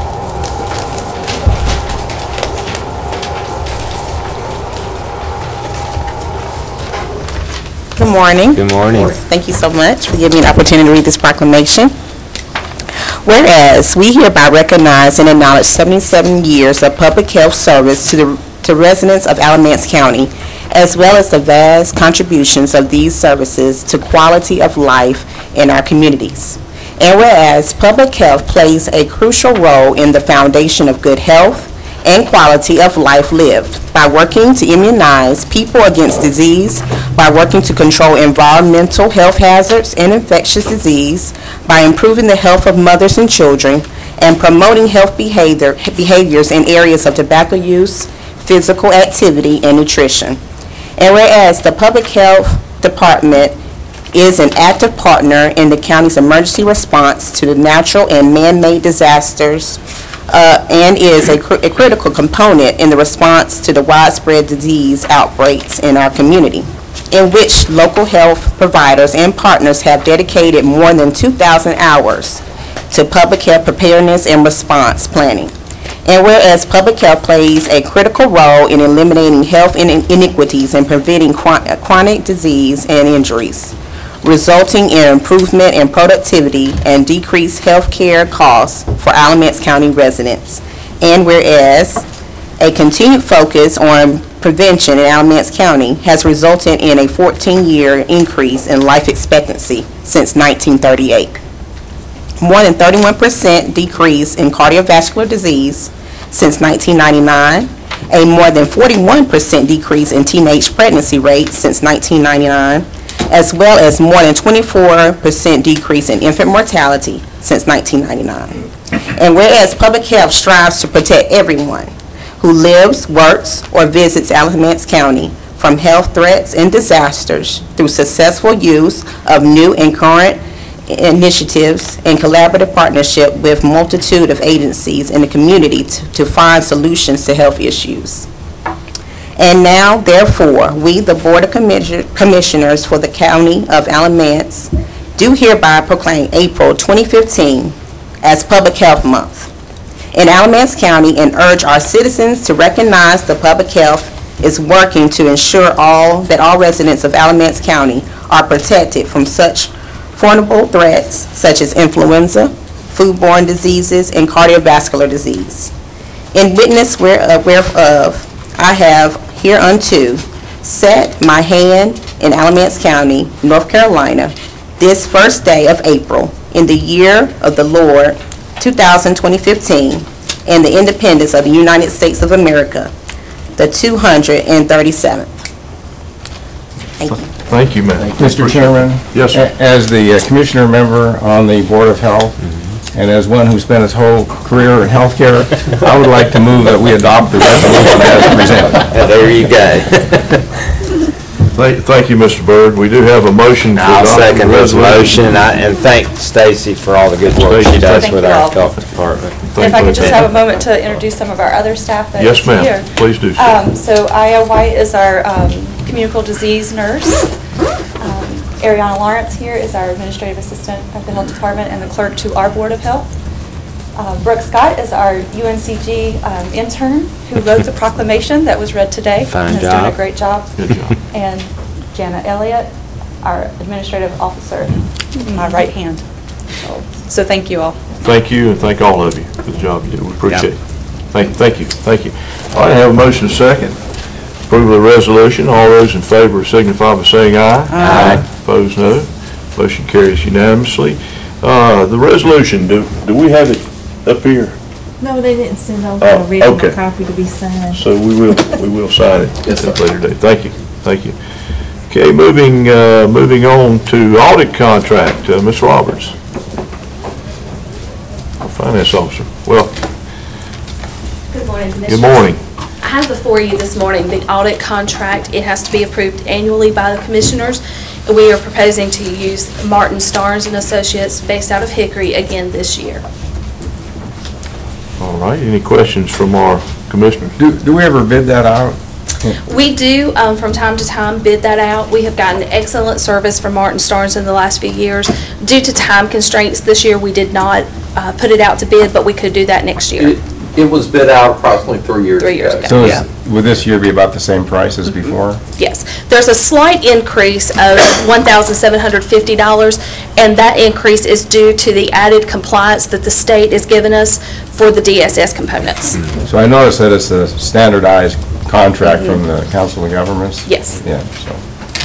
Good morning. Good morning. Thank you so much for giving me an opportunity to read this proclamation. Whereas, we hereby recognize and acknowledge seventy-seven years of public health service to the to residents of Alamance County, as well as the vast contributions of these services to quality of life in our communities. And whereas, public health plays a crucial role in the foundation of good health and quality of life lived by working to immunize people against disease, by working to control environmental health hazards and infectious disease, by improving the health of mothers and children, and promoting health behavior, behaviors in areas of tobacco use, physical activity, and nutrition. And whereas the Public Health Department is an active partner in the county's emergency response to the natural and man-made disasters, uh, and is a, cr a critical component in the response to the widespread disease outbreaks in our community, in which local health providers and partners have dedicated more than two thousand hours to public health preparedness and response planning. And whereas public health plays a critical role in eliminating health inequities and preventing chron chronic disease and injuries, resulting in improvement in productivity and decreased health care costs for Alamance County residents. And whereas a continued focus on prevention in Alamance County has resulted in a fourteen-year increase in life expectancy since nineteen thirty-eight. More than thirty-one percent decrease in cardiovascular disease since nineteen ninety-nine, a more than forty-one percent decrease in teenage pregnancy rates since nineteen ninety-nine, as well as more than twenty-four percent decrease in infant mortality since nineteen ninety-nine. And whereas public health strives to protect everyone who lives, works, or visits Alamance County from health threats and disasters through successful use of new and current initiatives and collaborative partnership with multitude of agencies in the community to, to find solutions to health issues. And now, therefore, we, the Board of Commis- Commissioners for the County of Alamance, do hereby proclaim April twenty fifteen as Public Health Month in Alamance County and urge our citizens to recognize the public health is working to ensure all that all residents of Alamance County are protected from such formidable threats such as influenza, foodborne diseases, and cardiovascular disease. In witness whereof, whereof I have hereunto set my hand in Alamance County, North Carolina, this first day of April in the year of the Lord two thousand fifteen, and the independence of the United States of America, the two hundred thirty-seventh. Thank you. Thank you, ma'am. Mister Chairman? Yes, sir. a- As the uh, Commissioner member on the Board of Health, and as one who spent his whole career in healthcare, I would like to move that we adopt the resolution as presented. There you go. Thank, thank you, Mister Byrd. We do have a motion. I'll to adopt the second his resolution. motion, I- and thank Stacy for all the good work she Stacy, does thank with you our all. health department. Thank If I you. could just have a moment to introduce some of our other staff that is Yes, here. ma'am. Please do so. Um, So Aya White is our um, communicable disease nurse. Um, Ariana Lawrence here is our administrative assistant at the health department and the clerk to our Board of Health. Uh, Brooke Scott is our U N C G um, intern who wrote the proclamation that was read today. Fine and is job. doing a great job. Good job. And Jana Elliott, our administrative officer, my right hand. So, so thank you all. Thank you, and thank all of you for the job you do. We appreciate it. Thank, thank you, thank you. All right, I have a motion second. Approval of the resolution. All those in favor signify by saying aye. Aye. Opposed, no. Motion carries unanimously. Uh, The resolution, do do we have it up here? No, they didn't send over Oh, an original okay. copy to be signed. So we will, we will sign it at a later date. Thank you, thank you. Okay, moving, uh, moving on to audit contract, uh, Miz Roberts. Our Finance Officer, well, Good morning, Commissioners. good morning. I have before you this morning the audit contract. It has to be approved annually by the Commissioners. We are proposing to use Martin Starnes and Associates based out of Hickory again this year. All right, any questions from our commissioners? Do, do we ever bid that out? We do, um, from time to time, bid that out. We have gotten excellent service from Martin Starnes in the last few years. Due to time constraints this year, we did not uh, put it out to bid, but we could do that next year. It it was bid out approximately three years ago. Three years ago. So Yeah. is, would this year be about the same price as before? Yes. There's a slight increase of one thousand seven hundred fifty dollars, and that increase is due to the added compliance that the state has given us for the D S S components. So I noticed that it's a standardized contract from the Council of Governments? Yes. Yeah, so.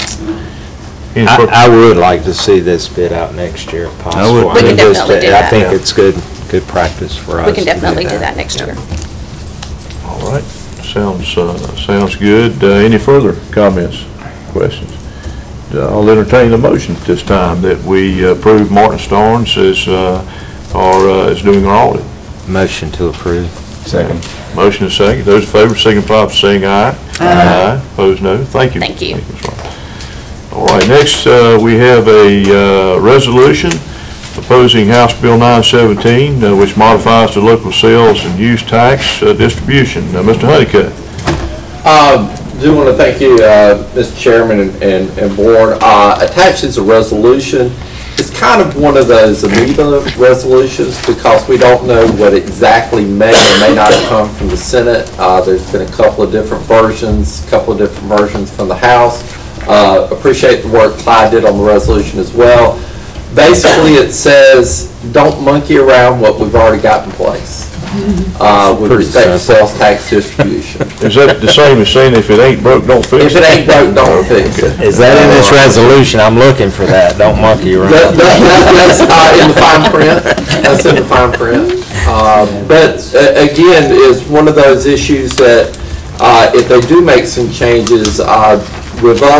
I, I would like to see this bid out next year if possible. would. We I can mean, just, definitely do I that. think it's good, good practice for us. We can to do definitely do that next year. All right, sounds, uh, sounds good. Uh, Any further comments, questions? Uh, I'll entertain the motion at this time that we approve Martin Starnes as, uh, our, uh, as doing our audit. Motion to approve. Second. Motion is second. Those in favor signify by saying aye. Aye. Opposed, no. Thank you. Thank you. Miz Roberts. All right, next, uh, we have a, uh, resolution opposing House Bill nine seventeen, uh, which modifies the local sales and use tax, uh, distribution. Uh, Mister Honeycutt. Um, do want to thank you, uh, Mister Chairman and, and, and Board. Uh, attached is a resolution. It's kind of one of those amoeba resolutions because we don't know what exactly may or may not have come from the Senate. Uh, there's been a couple of different versions, a couple of different versions from the House. Uh, appreciate the work Clyde did on the resolution as well. Basically, it says don't monkey around what we've already got in place uh, with respect to sales tax distribution. Is that the same as saying if it ain't broke, don't fix If it? it ain't broke, don't fix it. Is that in this resolution? I'm looking for that. Don't monkey around. That, that, that, that's uh, in the fine print. That's in the fine print. Um, but uh, again, is one of those issues that uh, if they do make some changes, uh, with us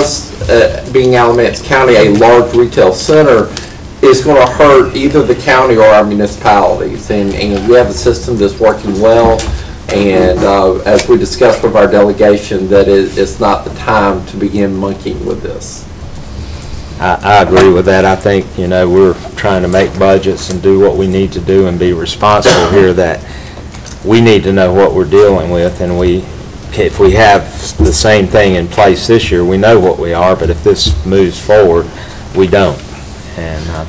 uh, being Alamance County, a large retail center, is going to hurt either the county or our municipalities. And, and we have a system that's working well. And uh, as we discussed with our delegation, that it, it's not the time to begin monkeying with this. I, I agree with that. I think, you know, we're trying to make budgets and do what we need to do and be responsible here, that we need to know what we're dealing with, and we, if we have the same thing in place this year, we know what we are, but if this moves forward, we don't. And uh,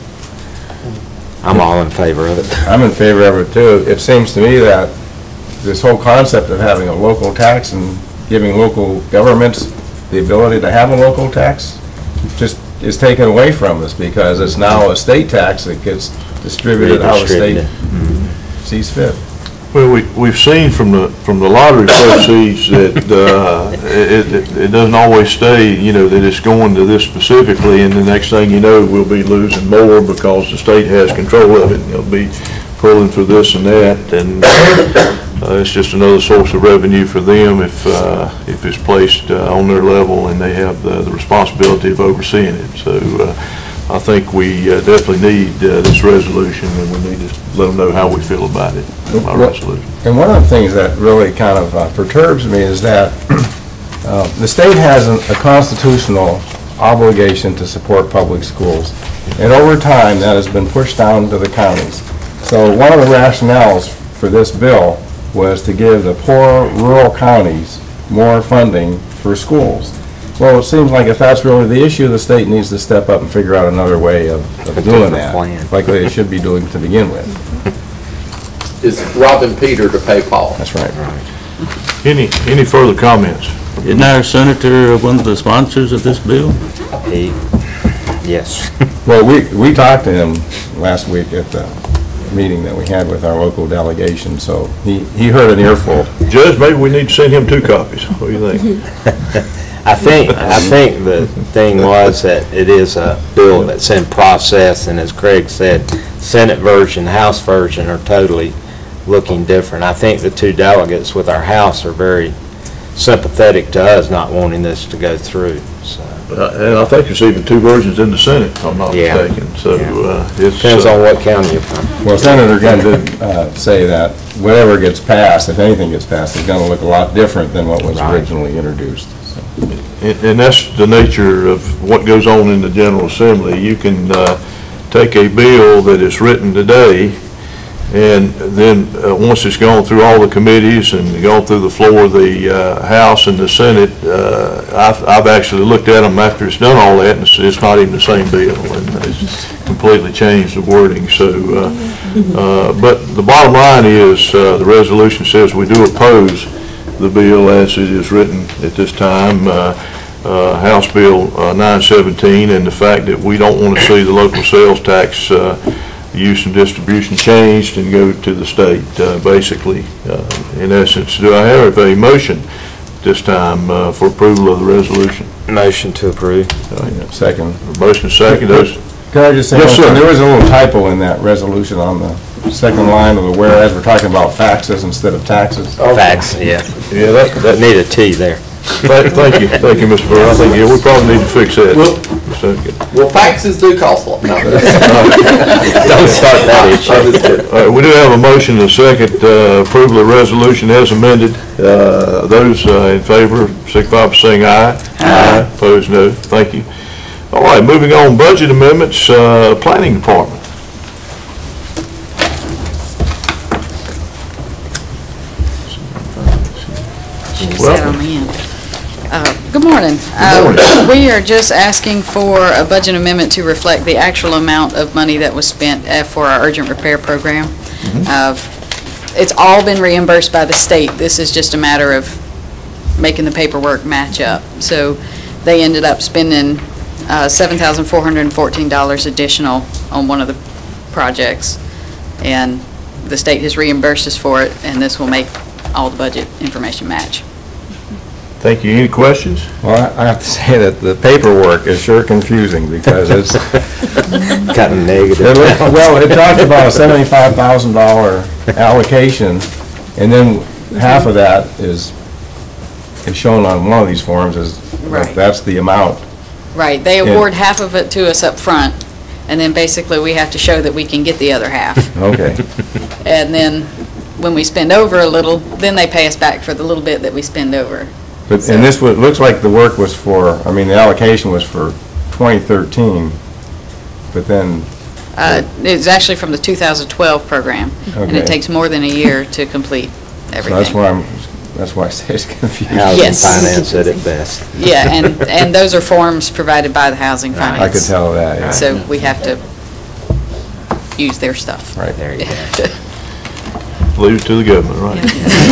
I'm all in favor of it. I'm in favor of it too. It seems to me that this whole concept of having a local tax and giving local governments the ability to have a local tax just is taken away from us, because it's now a state tax that gets distributed how the state sees fit. Well, we, we've seen from the, from the lottery proceeds that uh, it, it, it doesn't always stay, you know, that it's going to this specifically, and the next thing you know, we'll be losing more because the state has control of it, and they'll be pulling for this and that, and uh, it's just another source of revenue for them if, uh, if it's placed uh, on their level and they have the, the responsibility of overseeing it. So uh, I think we uh, definitely need uh, this resolution, and we need to let them know how we feel about it, my resolution. And one of the things that really kind of uh, perturbs me is that uh, the state has an, a constitutional obligation to support public schools, and over time that has been pushed down to the counties. So one of the rationales for this bill was to give the poor rural counties more funding for schools. Well, it seems like if that's really the issue, the state needs to step up and figure out another way of, of doing that, plan. like they should be doing to begin with. It's robbing Peter to pay Paul. That's right. Any, any further comments? Isn't our senator one of the sponsors of this bill? He, yes. Well, we, we talked to him last week at the meeting that we had with our local delegation, so he, he heard an earful. Judge, maybe we need to send him two copies. What do you think? I think, I think the thing was that it is a bill that's in process, and as Craig said, Senate version, House version are totally looking different. I think the two delegates with our House are very sympathetic to us not wanting this to go through, so. Uh, and I think there's even two versions in the Senate, if I'm not Yeah. mistaken, so uh, it's. Depends uh, on what county you're from. Well, Senator Gunn did uh, say that whatever gets passed, if anything gets passed, it's going to look a lot different than what was Right. originally introduced. So. And, and that's the nature of what goes on in the General Assembly. You can uh, take a bill that is written today, and then uh, once it's gone through all the committees and gone through the floor of the uh, House and the Senate, uh, I've, I've actually looked at them after it's done all that, and it's, it's not even the same bill, and it's completely changed the wording. So, uh, uh, but the bottom line is uh, the resolution says we do oppose the bill as it is written at this time, uh, uh, House Bill uh, nine seventeen, and the fact that we don't want to see the local sales tax uh, use and distribution changed and go to the state, uh, basically, uh, in essence. Do I have a motion this time uh, for approval of the resolution? Motion to approve. Uh, Second. Motion second. Those. Can I just say, Yes, sir. there was a little typo in that resolution on the second line of the whereas. We're talking about faxes instead of taxes. Facts, yeah. Yeah, that, that Need a T there. Thank, thank you, thank you, Mister Burr. I think, yeah, we probably need to fix that. Well- So, good. Well, faxes do cost a lot. No. Don't start that issue. I'm just kidding. All right, we do have a motion and a second, uh, approval of resolution as amended. Uh, Those uh, in favor, signify by saying aye. Aye. Opposed, no. Thank you. All right, moving on, budget amendments, uh, planning department. Sat on the end. Uh, Good morning. Uh, We are just asking for a budget amendment to reflect the actual amount of money that was spent uh, for our urgent repair program. Uh, It's all been reimbursed by the state. This is just a matter of making the paperwork match up. So they ended up spending uh, seven thousand four hundred fourteen dollars additional on one of the projects. And the state has reimbursed us for it, and this will make all the budget information match. Thank you. Any questions? Well, I I have to say that the paperwork is sure confusing because it's, Kind of negative. it look- well, it talks about a seventy-five thousand dollar allocation, and then half of that is, is shown on one of these forms as, Right. that's the amount. Right, they Yeah. award half of it to us up front, and then basically we have to show that we can get the other half. Okay. And then when we spend over a little, then they pay us back for the little bit that we spend over. But, and this was, looks like the work was for, I mean, the allocation was for twenty thirteen, but then, Uh, It's actually from the two thousand twelve program, and it Okay. takes more than a year to complete so everything. that's why I'm, that's why I say it's confusing. Housing Yes. finance at its best. Yeah, and, and those are forms provided by the Housing Finance. I could tell that, yeah. So we have to use their stuff. Right. There you go. Leave it to the government, right?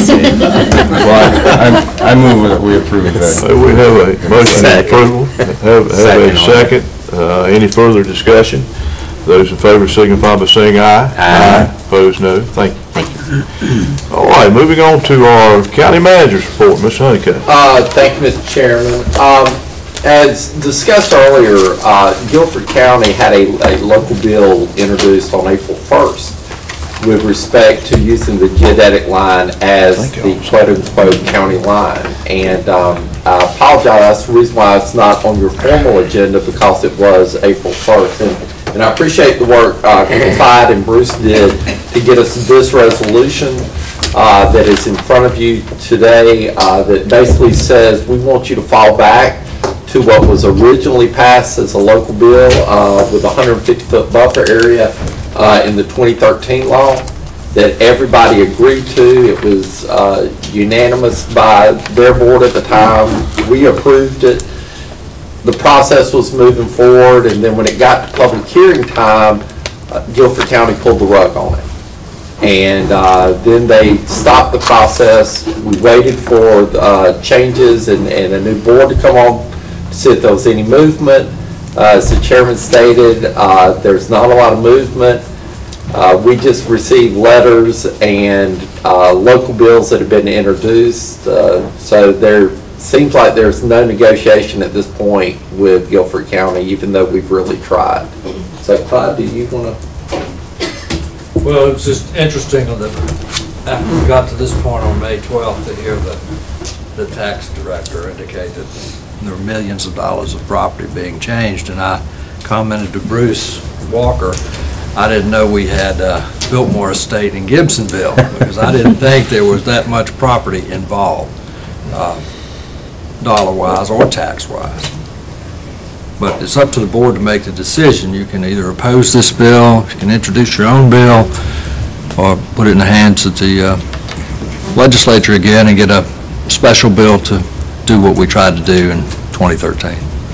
Well, I, I I move that we approve that. So we have a motion of Second. approval, have, have a Second on second. Uh, any further discussion? Those in favor signify by saying aye. Aye. Opposed, no. Thank you. Thank you. All right, moving on to our county manager's report, Miz Honeycutt. Uh, Thank you, Mister Chairman. Um, As discussed earlier, uh, Guilford County had a, a local bill introduced on April first with respect to using the geodetic line as the quote-unquote county line. And um, I apologize, the reason why it's not on your formal agenda because it was April first. And, and I appreciate the work uh, Clyde and Bruce did to get us this resolution uh, that is in front of you today uh, that basically says we want you to fall back to what was originally passed as a local bill uh, with a one hundred fifty foot buffer area uh, in the twenty thirteen law that everybody agreed to. It was uh, unanimous by their board at the time. We approved it. The process was moving forward, and then when it got to public hearing time, uh, Guilford County pulled the rug on it. And uh, then they stopped the process. We waited for uh, changes and, and a new board to come on to see if there was any movement. Uh, as the chairman stated, uh, there's not a lot of movement. Uh, we just received letters and uh, local bills that have been introduced. Uh, so there seems like there's no negotiation at this point with Guilford County, even though we've really tried. So Clyde, do you want to? Well, it was just interesting that after we got to this point on May twelfth to hear the, the tax director indicate that there were millions of dollars of property being changed, and I commented to Bruce Walker, I didn't know we had uh, Biltmore Estate in Gibsonville, because I didn't think there was that much property involved, uh, dollar-wise or tax-wise. But it's up to the board to make the decision. You can either oppose this bill, you can introduce your own bill, or put it in the hands of the uh, legislature again and get a special bill to do what we tried to do in twenty thirteen.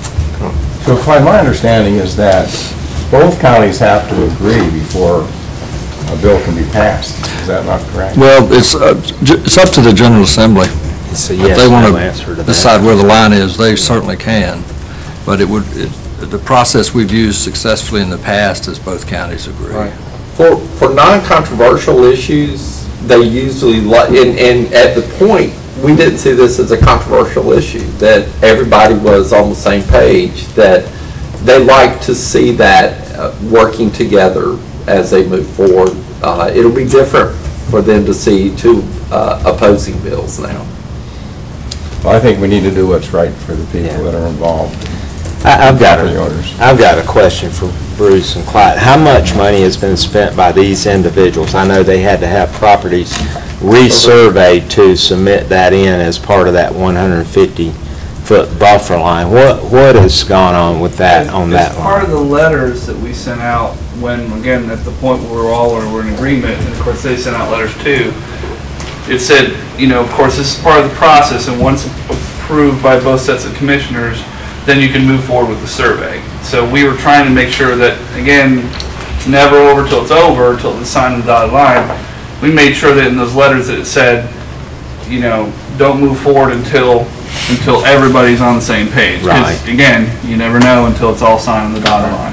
So Clyde, my understanding is that both counties have to agree before a bill can be passed. Is that not correct? Well, it's, uh, j- it's up to the General Assembly. It's a If yes, they want no answer to to that. decide where the line is, they certainly can. But it would, it- the process we've used successfully in the past is both counties agree. For, for non-controversial issues, they usually, like, and, and at the point, we didn't see this as a controversial issue, that everybody was on the same page, that they like to see that uh, working together as they move forward. Uh, it'll be different for them to see two uh, opposing bills now. Well, I think we need to do what's right for the people that are involved. I- I've got Property a, owners. I've got a question for Bruce and Clyde. How much money has been spent by these individuals? I know they had to have properties resurveyed to submit that in as part of that one hundred fifty foot buffer line. What, what has gone on with that, on that As line? part of the letters that we sent out when, again, at the point where we're all were in agreement, and of course they sent out letters too, it said, you know, of course, this is part of the process, and once approved by both sets of commissioners, then you can move forward with the survey. So we were trying to make sure that, again, it's never over till it's over, till it's signed on the dotted line. We made sure that in those letters that it said, you know, don't move forward until until everybody's on the same page. 'Cause, Right. again, you never know until it's all signed on the dotted line.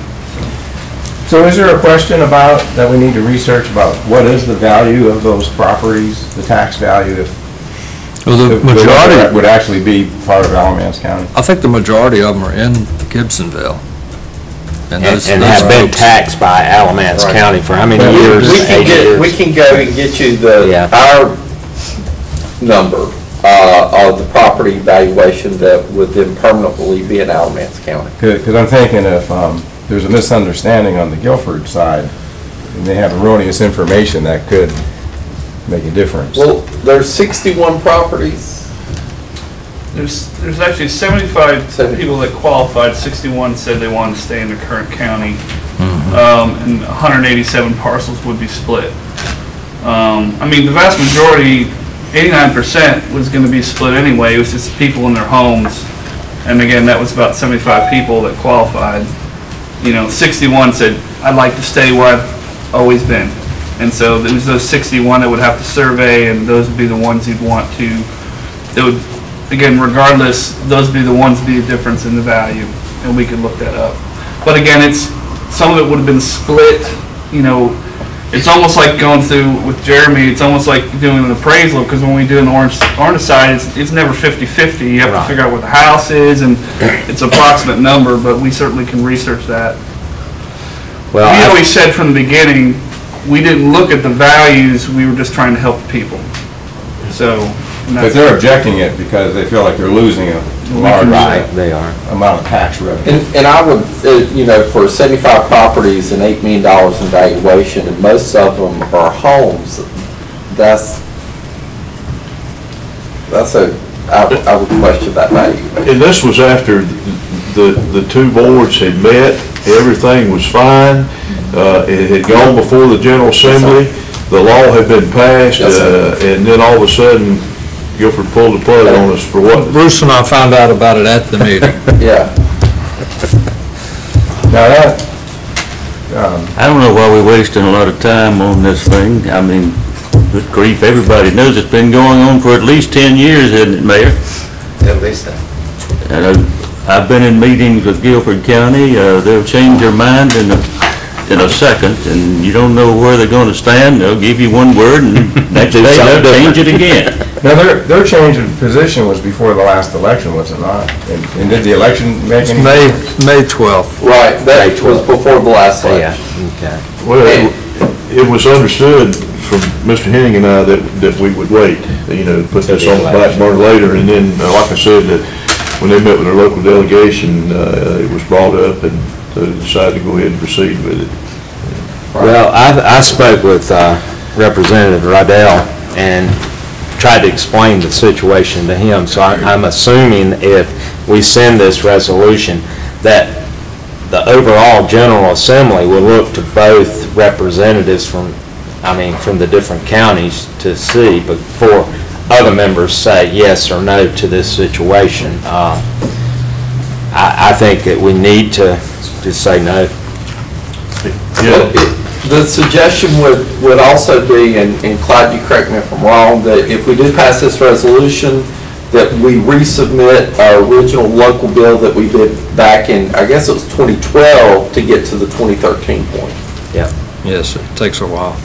So is there a question about, that we need to research about what is the value of those properties, the tax value, if Well, the if majority, would actually be part of Alamance County? I think the majority of them are in Gibsonville. And those- and those have been folks- taxed by Alamance Right. County for how many We- years? We can Eight get, years? we can go and get you the, Yeah. our number uh, of the property valuation that would then permanently be in Alamance County. Because I'm thinking if um, there's a misunderstanding on the Guilford side, and they have erroneous information, that could make a difference. Well, there's sixty-one properties. There's, there's actually seventy-five people that qualified, sixty-one said they wanted to stay in the current county, um, and one hundred eighty-seven parcels would be split. Um, I mean, the vast majority, eighty-nine percent was going to be split anyway. It was just people in their homes. And again, that was about seventy-five people that qualified. You know, sixty-one said, I'd like to stay where I've always been. And so there was those sixty-one that would have to survey, and those would be the ones you'd want to, they would, again, regardless, those would be the ones be a difference in the value, and we could look that up. But again, it's, some of it would have been split, you know, it's almost like going through with Jeremy, it's almost like doing an appraisal, because when we do an orange, orange side, it's, it's never fifty fifty. You have Right. to figure out where the house is, and it's an approximate number, but we certainly can research that. Well, We I- always said from the beginning, we didn't look at the values, we were just trying to help the people. So. and But that's- they're objecting it because they feel like they're losing a large Right, they are. amount of tax revenue. And, and I would, uh, you know, for seventy-five properties and eight million dollars in valuation, and most of them are homes, that's, that's a, I would- I would question that value. And this was after the, the two boards had met, everything was fine, uh, it had gone before the General Assembly, the law had been passed, Yes, sir. uh, and then all of a sudden, Guilford pulled the plug on us for what? Bruce and I found out about it at the meeting. Yeah. Now that, um, I don't know why we're wasting a lot of time on this thing. I mean, good grief, everybody knows it's been going on for at least ten years, hasn't it, Mayor? At least that. And I've, I've been in meetings with Guilford County, uh, they'll change their mind in a, in a second, and you don't know where they're gonna stand, they'll give you one word, and next day Do they'll something change it different. again. now their, their change of position was before the last election, was it not? And and did the election make any? May, May twelfth. Right, that was before the last Yeah, election. okay. Well, it- it was understood from Mister Henning and I that, that we would wait, you know, put this on the back burner later, and then, uh, like I said, that when they met with their local delegation, uh, it was brought up, and they decided to go ahead and proceed with it. Well, I, I spoke with uh, Representative Rydell and tried to explain the situation to him, so I- I'm assuming if we send this resolution, that the overall General Assembly will look to both representatives from, I mean, from the different counties to see before other members say yes or no to this situation. Uh, I, I think that we need to just say no. But it- The suggestion would, would also be, and and Clyde, you correct me if I'm wrong, that if we do pass this resolution, that we resubmit our original local bill that we did back in, I guess it was twenty twelve, to get to the twenty thirteen point. Yeah. Yes, it takes a while.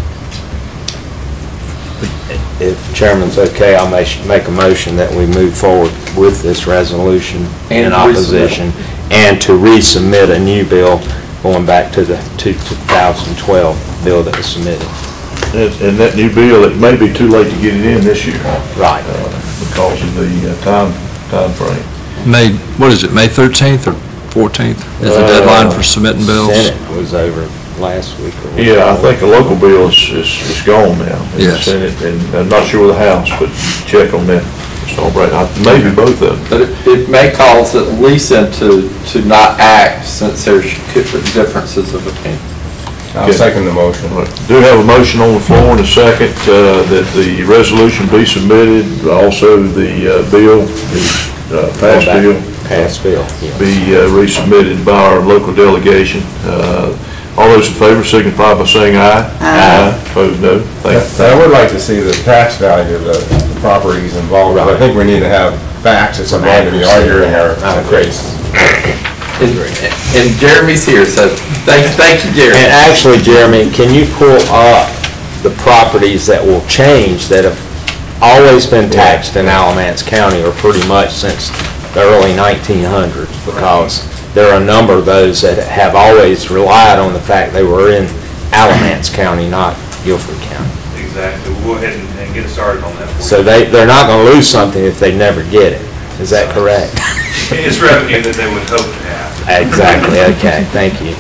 If Chairman's okay, I'll make, make a motion that we move forward with this resolution in And opposition, and to resubmit a new bill going back to the two thousand twelve bill that was submitted. And and that new bill, it may be too late to get it in this year. Right. uh, Because of the uh, time, time frame. May, what is it, May thirteenth or fourteenth is the deadline for submitting bills? Senate was over last week. or Yeah, I think the local bill is, is is gone now. in the Yes. Senate, and I'm not sure with the House, but check on that. It's all right, I- maybe both of them. But it, it may cause at least them to, to not act, since there's differences of opinion. I'll second the motion. Do have a motion on the floor and a second uh, that the resolution be submitted, also the uh, bill, the uh, passed Going back. bill. Passed bill, yes. Be uh, resubmitted by our local delegation. Uh, All those in favor signify by saying aye. Aye. Opposed, no. Thank you. I would like to see the tax value of the the properties involved, but I think we need to have facts, it's going to be arguing our our case. And and Jeremy's here, so thank, thank you, Jeremy. And actually, Jeremy, can you pull up the properties that will change that have always been taxed in Alamance County, or pretty much since the early nineteen hundreds? Because there are a number of those that have always relied on the fact they were in Alamance County, not Guilford County. Exactly. We'll go ahead and, and get started on that. So they, they're not going to lose something if they never get it. Is that correct? It's revenue that they would hope to have. Exactly, okay, thank you.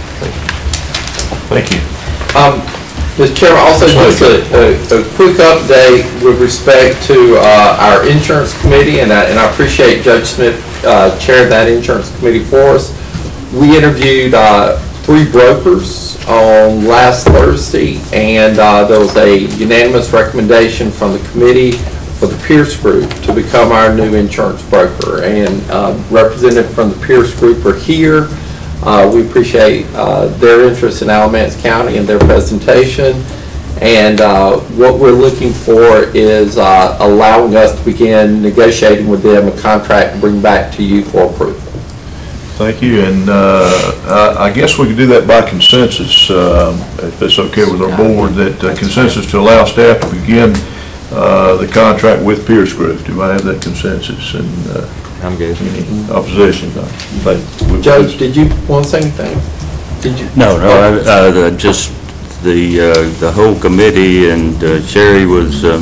Thank you. Um, Mister Chairman, also just a, a, a quick update with respect to uh, our insurance committee, and I, and I appreciate Judge Smith uh, chaired that insurance committee for us. We interviewed uh, three brokers on last Thursday, and uh, there was a unanimous recommendation from the committee for the Pierce Group to become our new insurance broker. And uh, representative from the Pierce Group are here. Uh, we appreciate uh, their interest in Alamance County and their presentation. And uh, what we're looking for is uh, allowing us to begin negotiating with them a contract to bring back to you for approval. Thank you, and uh, I I guess we could do that by consensus, um, if it's okay with our board, that uh, consensus to allow staff to begin uh, the contract with Pierce Group. Do I have that consensus? And uh, I'm good. Any opposition? Judge, did you want to say anything? Did you? No, no, I- uh, just the, uh, the whole committee, and uh, Sherry was, um,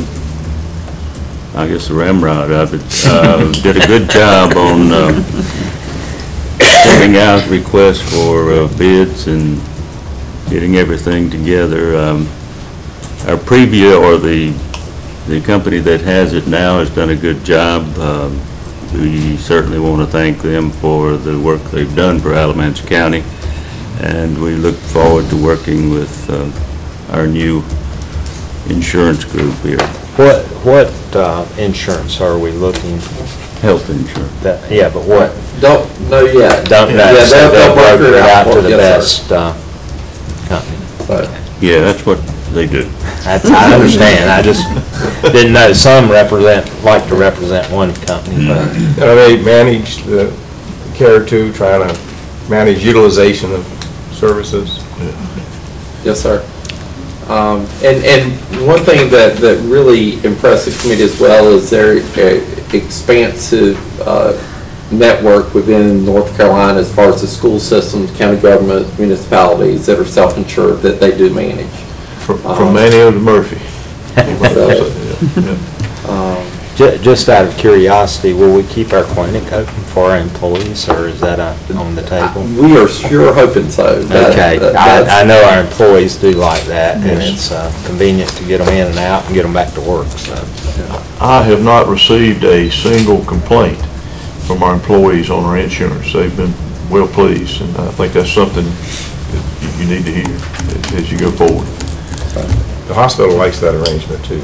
I guess, the ramrod of it, uh, did a good job on um, sending out requests for uh, bids and getting everything together. Um, Our preview, or the, the company that has it now, has done a good job. Um, We certainly want to thank them for the work they've done for Alamance County, and we look forward to working with uh, our new insurance group here. What, what uh, insurance are we looking for? Health insurance. That, yeah, but what? Don't know yet. Don't know, Yeah, so they'll- they'll they'll broker broker it it out out to for- the yes, best uh, company. But Yeah, that's what they do. That's, I understand, I just didn't know, some represent, like to represent one company, but. You know, they manage the care too, trying to manage utilization of services. Yes, sir. Um, and, and one thing that, that really impressed the committee as well is their uh, expansive uh, network within North Carolina as far as the school systems, county government, municipalities that are self-insured that they do manage. From, from Manio to Murphy. Um, Ju- Just out of curiosity, will we keep our clinic open for our employees, or is that uh, on the table? We are sure hoping so. That- Okay, that- I, that's- I know our employees do like that, and Yes. it's uh, convenient to get them in and out and get them back to work, so. I have not received a single complaint from our employees on our insurance. They've been well pleased, and I think that's something that you need to hear as- as you go forward. The hospital likes that arrangement too.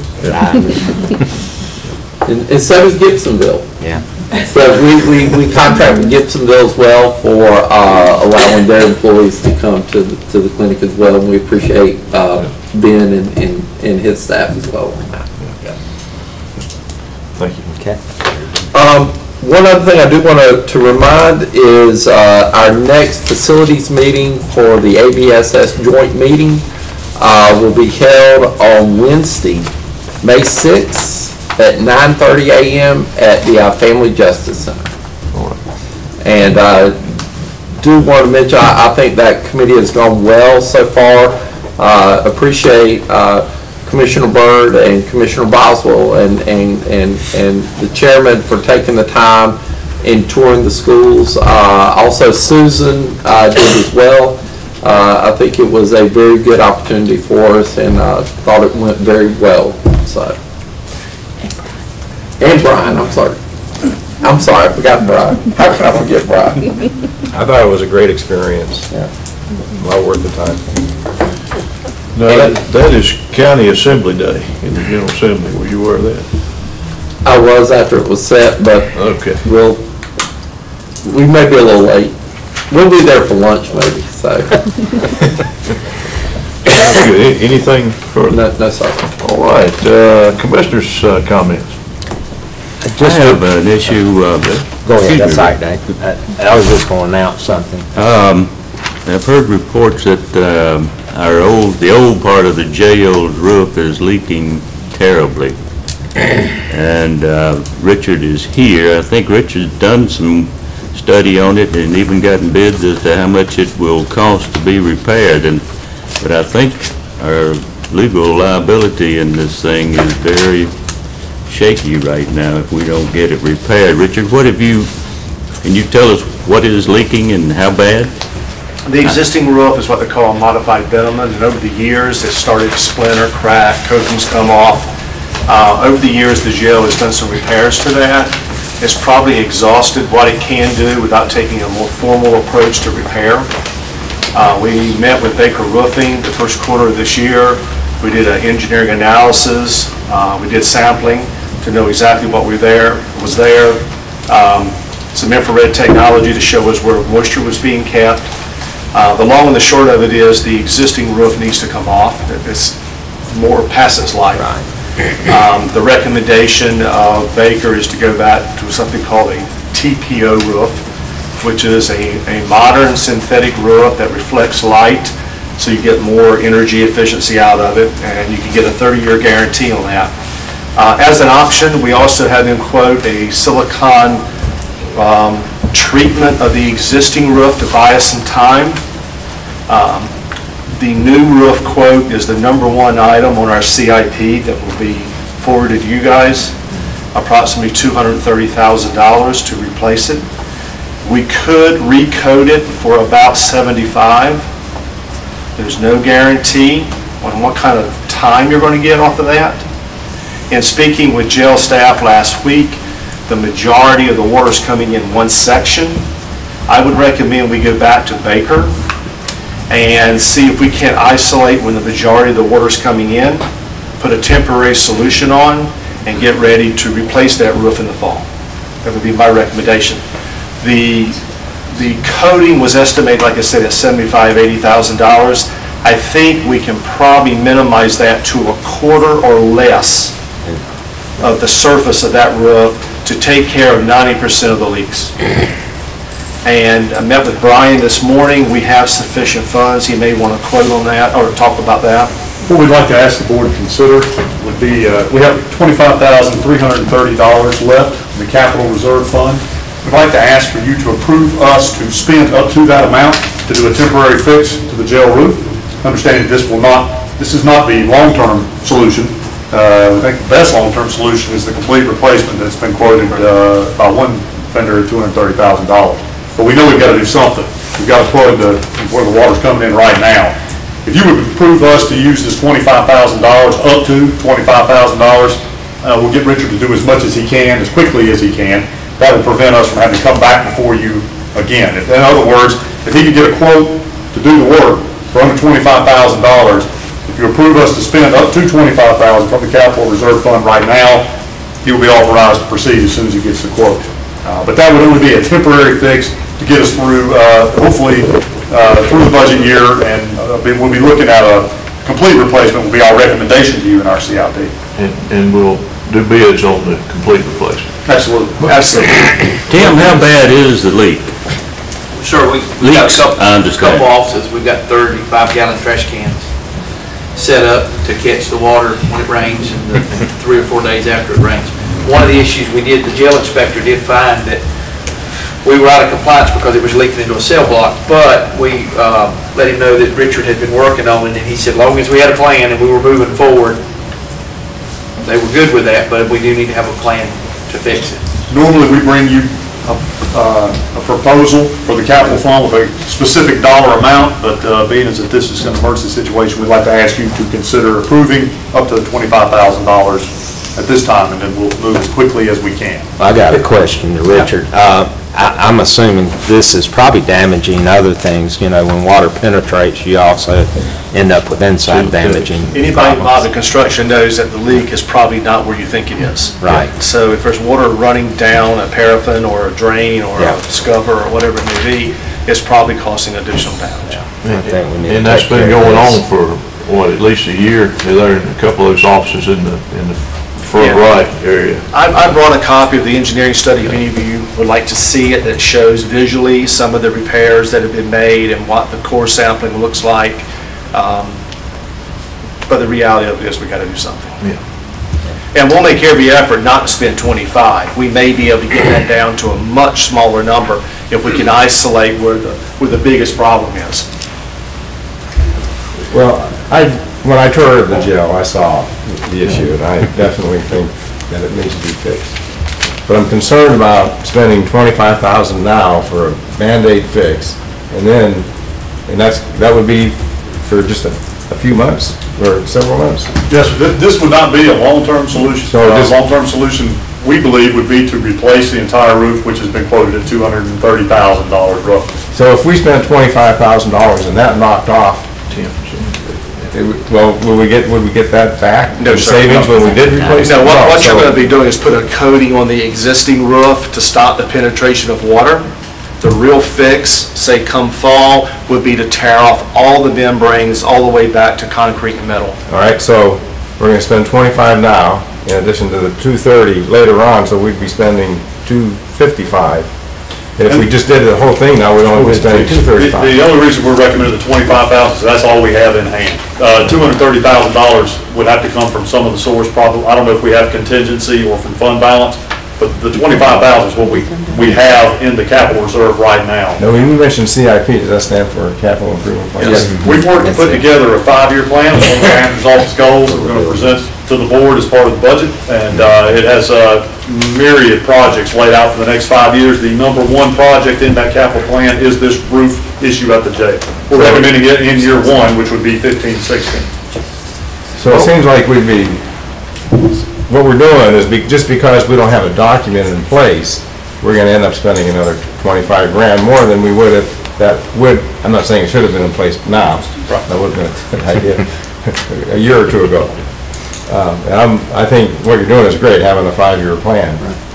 And, and so does Gibsonville. Yeah. So we, we, we contract with Gibsonville as well for uh, allowing their employees to come to the, to the clinic as well, and we appreciate uh, Ben and, and, and his staff as well on that. Thank you. Okay. Um, one other thing I do want to, to remind is uh, our next facilities meeting for the A B S S joint meeting uh, will be held on Wednesday, May sixth at nine thirty a m at the uh, Family Justice Center. And I do want to mention, I, I think that committee has gone well so far. Uh, appreciate uh, Commissioner Byrd and Commissioner Boswell and, and, and, and the chairman for taking the time in touring the schools. Uh, also Susan uh, did as well. Uh, I think it was a very good opportunity for us, and uh, thought it went very well, so. And Brian, I'm sorry. I'm sorry, I forgot Brian. How can I forget Brian? I thought it was a great experience. Yeah. Well worth the time. No, that, that is County Assembly Day in the General Assembly. Were you aware of that? I was after it was set, but Okay. we'll, we may be a little late. We'll be there for lunch maybe, so. Sounds good. Anything further? No, no, sir. All right, uh, commissioners' uh, comments. I have an issue. uh, Go ahead, that's excuse me. all right, Dave. I I was just going to announce something. Um, I've heard reports that um, our old, the old part of the jail's roof is leaking terribly. And uh, Richard is here. I think Richard's done some study on it and even gotten bids as to how much it will cost to be repaired. And but I think our legal liability in this thing is very shaky right now if we don't get it repaired. Richard, what have you, can you tell us what is leaking and how bad? The existing roof is what they call a modified bitumen, and over the years, it started to splinter, crack, coatings come off. Uh, over the years, the jail has done some repairs to that. It's probably exhausted what it can do without taking a more formal approach to repair. Uh, we met with Baker Roofing the first quarter of this year. We did an engineering analysis. Uh, we did sampling to know exactly what we there was there. Um, some infrared technology to show us where moisture was being kept. Uh, the long and the short of it is the existing roof needs to come off. It's more past its life. Um, the recommendation of Baker is to go back to something called a T P O roof, which is a, a modern synthetic roof that reflects light, so you get more energy efficiency out of it, and you can get a thirty year guarantee on that. Uh, as an option, we also had them quote a silicon um, treatment of the existing roof to buy us some time. Um, the new roof quote is the number one item on our C I P that will be forwarded to you guys, approximately two hundred thirty thousand dollars to replace it. We could recoat it for about seventy-five. There's no guarantee on what kind of time you're going to get off of that. And speaking with jail staff last week, the majority of the water is coming in one section. I would recommend we go back to Baker and see if we can't isolate when the majority of the water is coming in, put a temporary solution on, and get ready to replace that roof in the fall. That would be my recommendation. The, the coating was estimated, like I said, at seventy-five thousand, eighty thousand dollars. I think we can probably minimize that to a quarter or less of the surface of that roof to take care of ninety percent of the leaks. And I met with Brian this morning. We have sufficient funds. He may want to quote on that or talk about that. What we'd like to ask the board to consider would be, uh, we have twenty-five thousand three hundred thirty dollars left in the capital reserve fund. We'd like to ask for you to approve us to spend up to that amount to do a temporary fix to the jail roof. Understanding this will not, this is not the long-term solution. Uh, I think the best long-term solution is the complete replacement that's been quoted uh, by one vendor at two hundred thirty thousand dollars. But we know we've got to do something. We've got to plug the, where the water's coming in right now. If you would approve us to use this twenty-five thousand dollars, up to twenty-five thousand dollars, uh, we'll get Richard to do as much as he can, as quickly as he can. That will prevent us from having to come back before you again. If, in other words, if he could get a quote to do the work for under twenty-five thousand dollars, if you approve us to spend up to twenty-five thousand dollars from the capital reserve fund right now, he will be authorized to proceed as soon as he gets the quote. Uh, but that would only be a temporary fix to get us through, uh, hopefully, uh, through the budget year, and uh, we'll be looking at a complete replacement will be our recommendation to you in our C I P. And, and we'll do bids on the complete replacement. Absolutely. Absolutely. Tim, how bad is the leak? Sure, we, we got a Leaks, couple, I understand. couple offices, we've got thirty-five gallon trash cans set up to catch the water when it rains and the three or four days after it rains. One of the issues we did, the jail inspector did find that we were out of compliance because it was leaking into a cell block, but we uh, let him know that Richard had been working on it, and he said, as long as we had a plan and we were moving forward, they were good with that, but we do need to have a plan to fix it. Normally, we bring you a, uh, a proposal for the capital fund with a specific dollar amount, but uh, being as that this is an emergency situation, we'd like to ask you to consider approving up to twenty-five thousand dollars at this time, and then we'll move as quickly as we can. I got a question to Richard. Uh, I, I'm assuming this is probably damaging other things, you know, when water penetrates, you also end up with inside damaging Anybody involved problems. in construction knows that the leak is probably not where you think it is. Right. So if there's water running down a paraffin or a drain or Yeah. a scupper or whatever it may be, it's probably causing additional damage. I think we need to And that's take been care of going this. on for, what, at least a year? There in a couple of those offices in the, in the front Yeah. right area. I, I brought a copy of the engineering study, if any of you would like to see it, that shows visually some of the repairs that have been made and what the core sampling looks like. Um, But the reality of it is we got to do something. Yeah. And we'll make every effort not to spend twenty-five. We may be able to get that down to a much smaller number if we can isolate where the, where the biggest problem is. Well, I, when I toured the jail, I saw the issue, and I definitely think that it needs to be fixed. But I'm concerned about spending twenty-five thousand dollars now for a Band-Aid fix, and then, and that's, that would be for just a, a few months, or several months. Yes, sir. Th- this would not be a long-term solution. So Uh, this- long-term solution, we believe, would be to replace the entire roof, which has been quoted at two hundred thirty thousand dollars roughly. So if we spent twenty-five thousand dollars and that knocked off ten percent, well, will we get, would we get that back? No, The sir. savings when we did replace it? No, what, what you're So- gonna be doing is put a coating on the existing roof to stop the penetration of water. The real fix, say come fall, would be to tear off all the membranes all the way back to concrete and metal. All right, so we're gonna spend twenty-five now, in addition to the two thirty later on, so we'd be spending two fifty-five. And if we just did the whole thing now, we'd only be spending two The thirty-five. the only reason we're recommending the twenty-five thousand dollars is that's all we have in hand. Uh, two hundred thirty thousand dollars would have to come from some of the source, probably, I don't know if we have contingency or from fund balance, but the twenty-five thousand dollars is what we, we have in the capital reserve right now. Now, when you mentioned C I P, does that stand for Capital Improvement Plan? Yes, we've worked to put together a five-year plan, it's one of the manager's office goals that we're going to present to the board as part of the budget, and uh, it has uh, myriad projects laid out for the next five years. The number one project in that capital plan is this roof issue at the jail. We're recommending it in year one, which would be fifteen sixteen. So it seems like we'd be, what we're doing is, be- just because we don't have a document in place, we're gonna end up spending another twenty-five grand more than we would if that would, I'm not saying it should have been in place now. That would have been a good idea a year or two ago. Um, And I'm, I think what you're doing is great, having a five-year plan.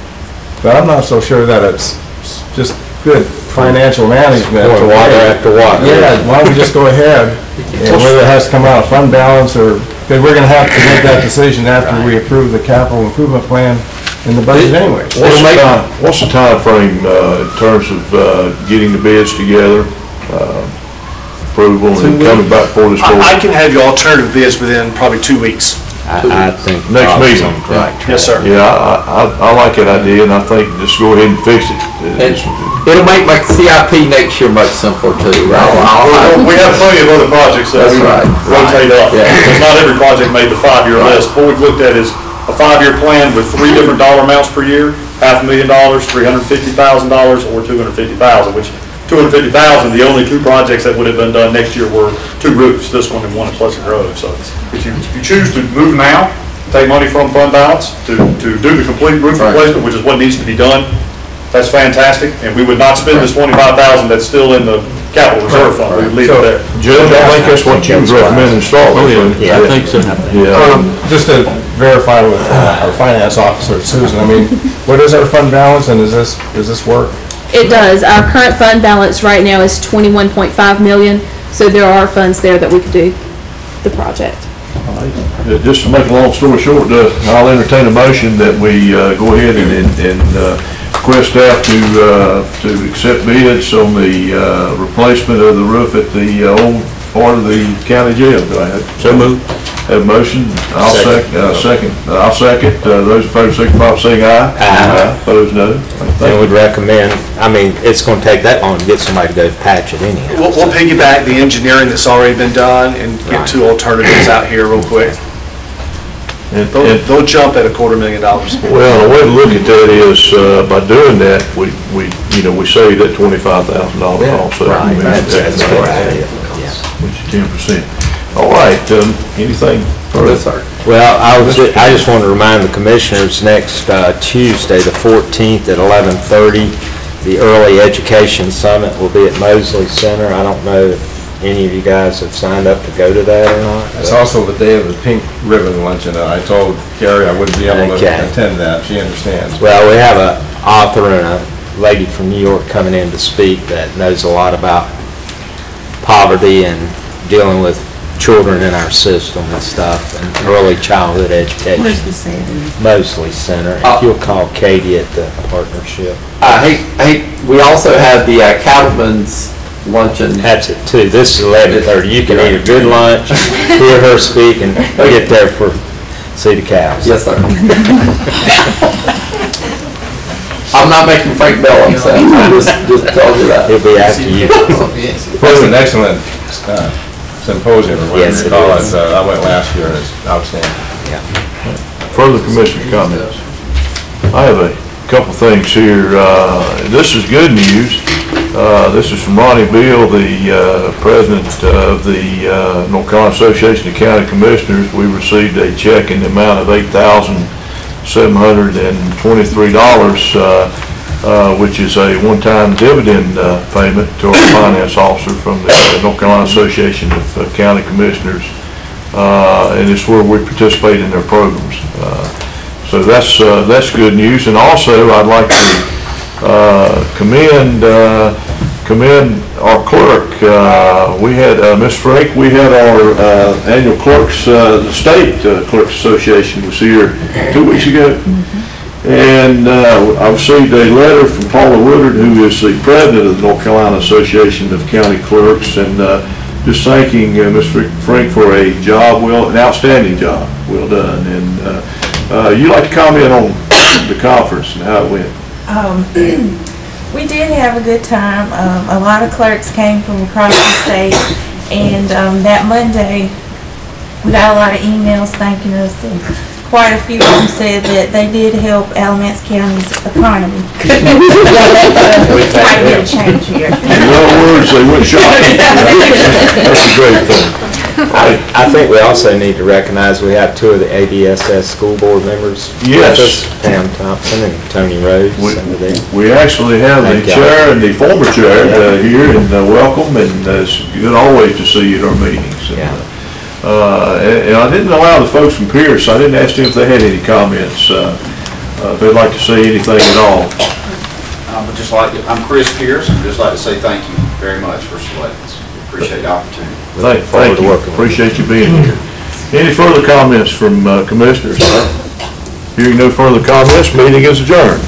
But I'm not so sure that it's just good financial management. Pour water after water. Yeah, why don't we just go ahead, and whether it has to come out of fund balance, or, because we're gonna have to make that decision after we approve the capital improvement plan in the budget anyway. What's the time, what's the timeframe, uh, in terms of, uh, getting the bids together, uh, approval and coming back for this board? I I can have you alternative bids within probably two weeks. I, I think. Next Bob's meeting. on the right track. Yes, sir. Yeah, I, I, I like that idea, and I think just go ahead and fix it. And it'll make my C I P next year much simpler too. I'll- I'll- Well, We have plenty of other projects that we That's right. rotate up, Yeah. because not every project made the five-year list. What we've looked at is a five-year plan with three different dollar amounts per year, half a million dollars, three hundred fifty thousand dollars, or two hundred fifty thousand dollars, which two hundred fifty thousand dollars, the only two projects that would have been done next year were two roofs, this one and one at Pleasant Grove. So if you, if you choose to move now, take money from fund balance to, to do the complete roof replacement, which is what needs to be done, that's fantastic, and we would not spend this twenty-five thousand dollars that's still in the capital reserve fund, we would leave it there. Judge, I think that's what you would recommend installing. Yeah, I think so. Yeah. Um, Just to verify with uh, our finance officer, Susan, I mean, what is our fund balance, and does this, does this work? It does. Our current fund balance right now is twenty-one point five million, so there are funds there that we could do the project. Uh, Just to make a long story short, uh, I'll entertain a motion that we uh, go ahead and, and and, uh, request staff to, uh, to accept bids on the uh, replacement of the roof at the uh, old part of the county jail. Do I have? So moved. Have a motion? I'll second, uh, second, Uh, I'll second. Uh, Those in favor, signify by saying aye. Aye. Opposed, no. And would recommend, I mean, it's gonna take that long to get somebody to go patch it anyhow. We'll, we'll piggyback the engineering that's already been done and get two alternatives out here real quick. And- They'll, and- they'll jump at a quarter million dollars. Well, the way to look at that is, uh, by doing that, we, we, you know, we save that twenty-five thousand dollars also. Right, that's, that's right. Which is ten percent. All right, um, anything further? Well, I was, ju- I just want to remind the commissioners, next uh, Tuesday, the fourteenth at eleven thirty, the Early Education Summit will be at Mosley Center. I don't know if any of you guys have signed up to go to that or not. It's also the day of the pink ribbon luncheon, and I told Carrie I wouldn't be able to Okay. attend that, she understands. Well, we have a author and a lady from New York coming in to speak that knows a lot about poverty and dealing with children in our system and stuff, and early childhood education. Where's the savings? Mosley Center. If you'll call Katie at the partnership. I hate, hate, we also have the uh, Cattleman's luncheon. That's it too. This is eleven thirty. You can eat a good lunch, hear her speak, and get there for, see the cows. Yes, sir. I'm not making Frank Bell upset, I just, just told you that. He'll be after you. That's an excellent uh, symposium, or whatever Yes, you it call is. it. Uh, I went last year, and it's outstanding. Yeah. Further commissioner comments? I have a couple things here. Uh, This is good news. Uh, This is from Ronnie Beal, the uh, president of the uh, North Carolina Association of County Commissioners. We received a check in the amount of eight thousand seven hundred twenty-three dollars, uh, uh, which is a one-time dividend uh, payment to our finance officer from the uh, North Carolina Association of uh, County Commissioners. Uh, and it's where we participate in their programs. Uh, so that's uh, that's good news. And also, I'd like to uh, commend uh, commend our clerk. Uh, we had uh, Miz Frank. We had our uh, annual clerks, uh, the state uh, clerks association was here two weeks ago, and uh, I received a letter from Paula Woodard, who is the president of the North Carolina Association of County Clerks, and uh, just thanking uh, Miz Frank for a job, well, an outstanding job, well done. And uh, uh, you'd like to comment on the conference and how it went? Um, we did have a good time. Um, a lot of clerks came from across the state, and um, that Monday we got a lot of emails thanking us, and quite a few of them said that they did help Alamance County's economy. Quite a bit of change here. In other words, they went shopping. That's a great thing. I, I think we also need to recognize we have two of the A D S S school board members Yes. with us, Pam Thompson and Tony Rhodes. We, over there. we actually have the Thank you. chair and the former chair uh, here, and uh, welcome, and uh, it's good always to see you at our meetings. And, Yeah. Uh, and, and I didn't allow the folks from Pierce, I didn't ask them if they had any comments, uh, uh, if they'd like to say anything at all. I would just like to, I'm Chris Pierce, and just like to say thank you very much for selecting us. Appreciate the opportunity. Thank, thank you. Appreciate you being here. Any further comments from uh, commissioners? Hearing no further comments, meeting is adjourned.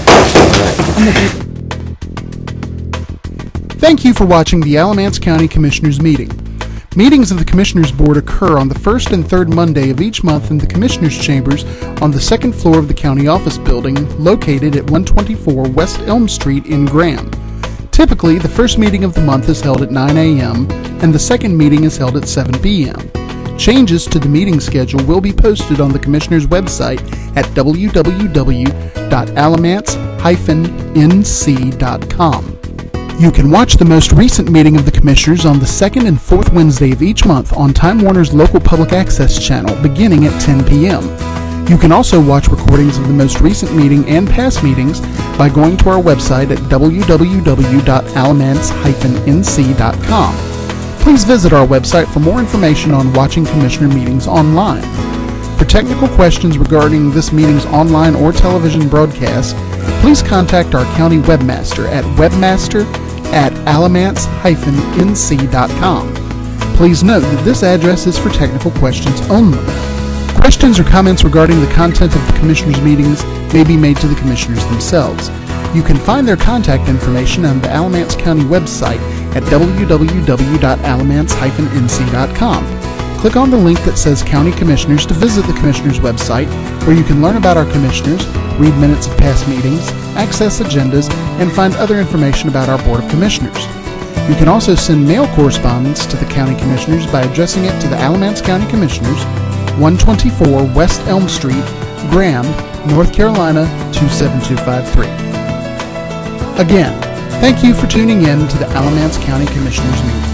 Thank you for watching the Alamance County Commissioners meeting. Meetings of the Commissioners Board occur on the first and third Monday of each month in the Commissioners' Chambers on the second floor of the County Office Building, located at one twenty-four West Elm Street in Graham. Typically, the first meeting of the month is held at nine A M and the second meeting is held at seven P M Changes to the meeting schedule will be posted on the Commissioners' website at w w w dot alamance dash n c dot com. You can watch the most recent meeting of the Commissioners on the second and fourth Wednesday of each month on Time Warner's local public access channel beginning at ten P M You can also watch recordings of the most recent meeting and past meetings by going to our website at w w w dot alamance dash n c dot com. Please visit our website for more information on watching Commissioner meetings online. For technical questions regarding this meeting's online or television broadcast, please contact our county webmaster at webmaster at alamance dash n c dot com. Please note that this address is for technical questions only. Questions or comments regarding the content of the Commissioners' meetings may be made to the Commissioners themselves. You can find their contact information on the Alamance County website at w w w dot alamance dash n c dot com. Click on the link that says County Commissioners to visit the Commissioners website, where you can learn about our Commissioners, read minutes of past meetings, access agendas, and find other information about our Board of Commissioners. You can also send mail correspondence to the County Commissioners by addressing it to the Alamance County Commissioners, one twenty-four West Elm Street, Graham, North Carolina two seven two five three. Again, thank you for tuning in to the Alamance County Commissioners meeting.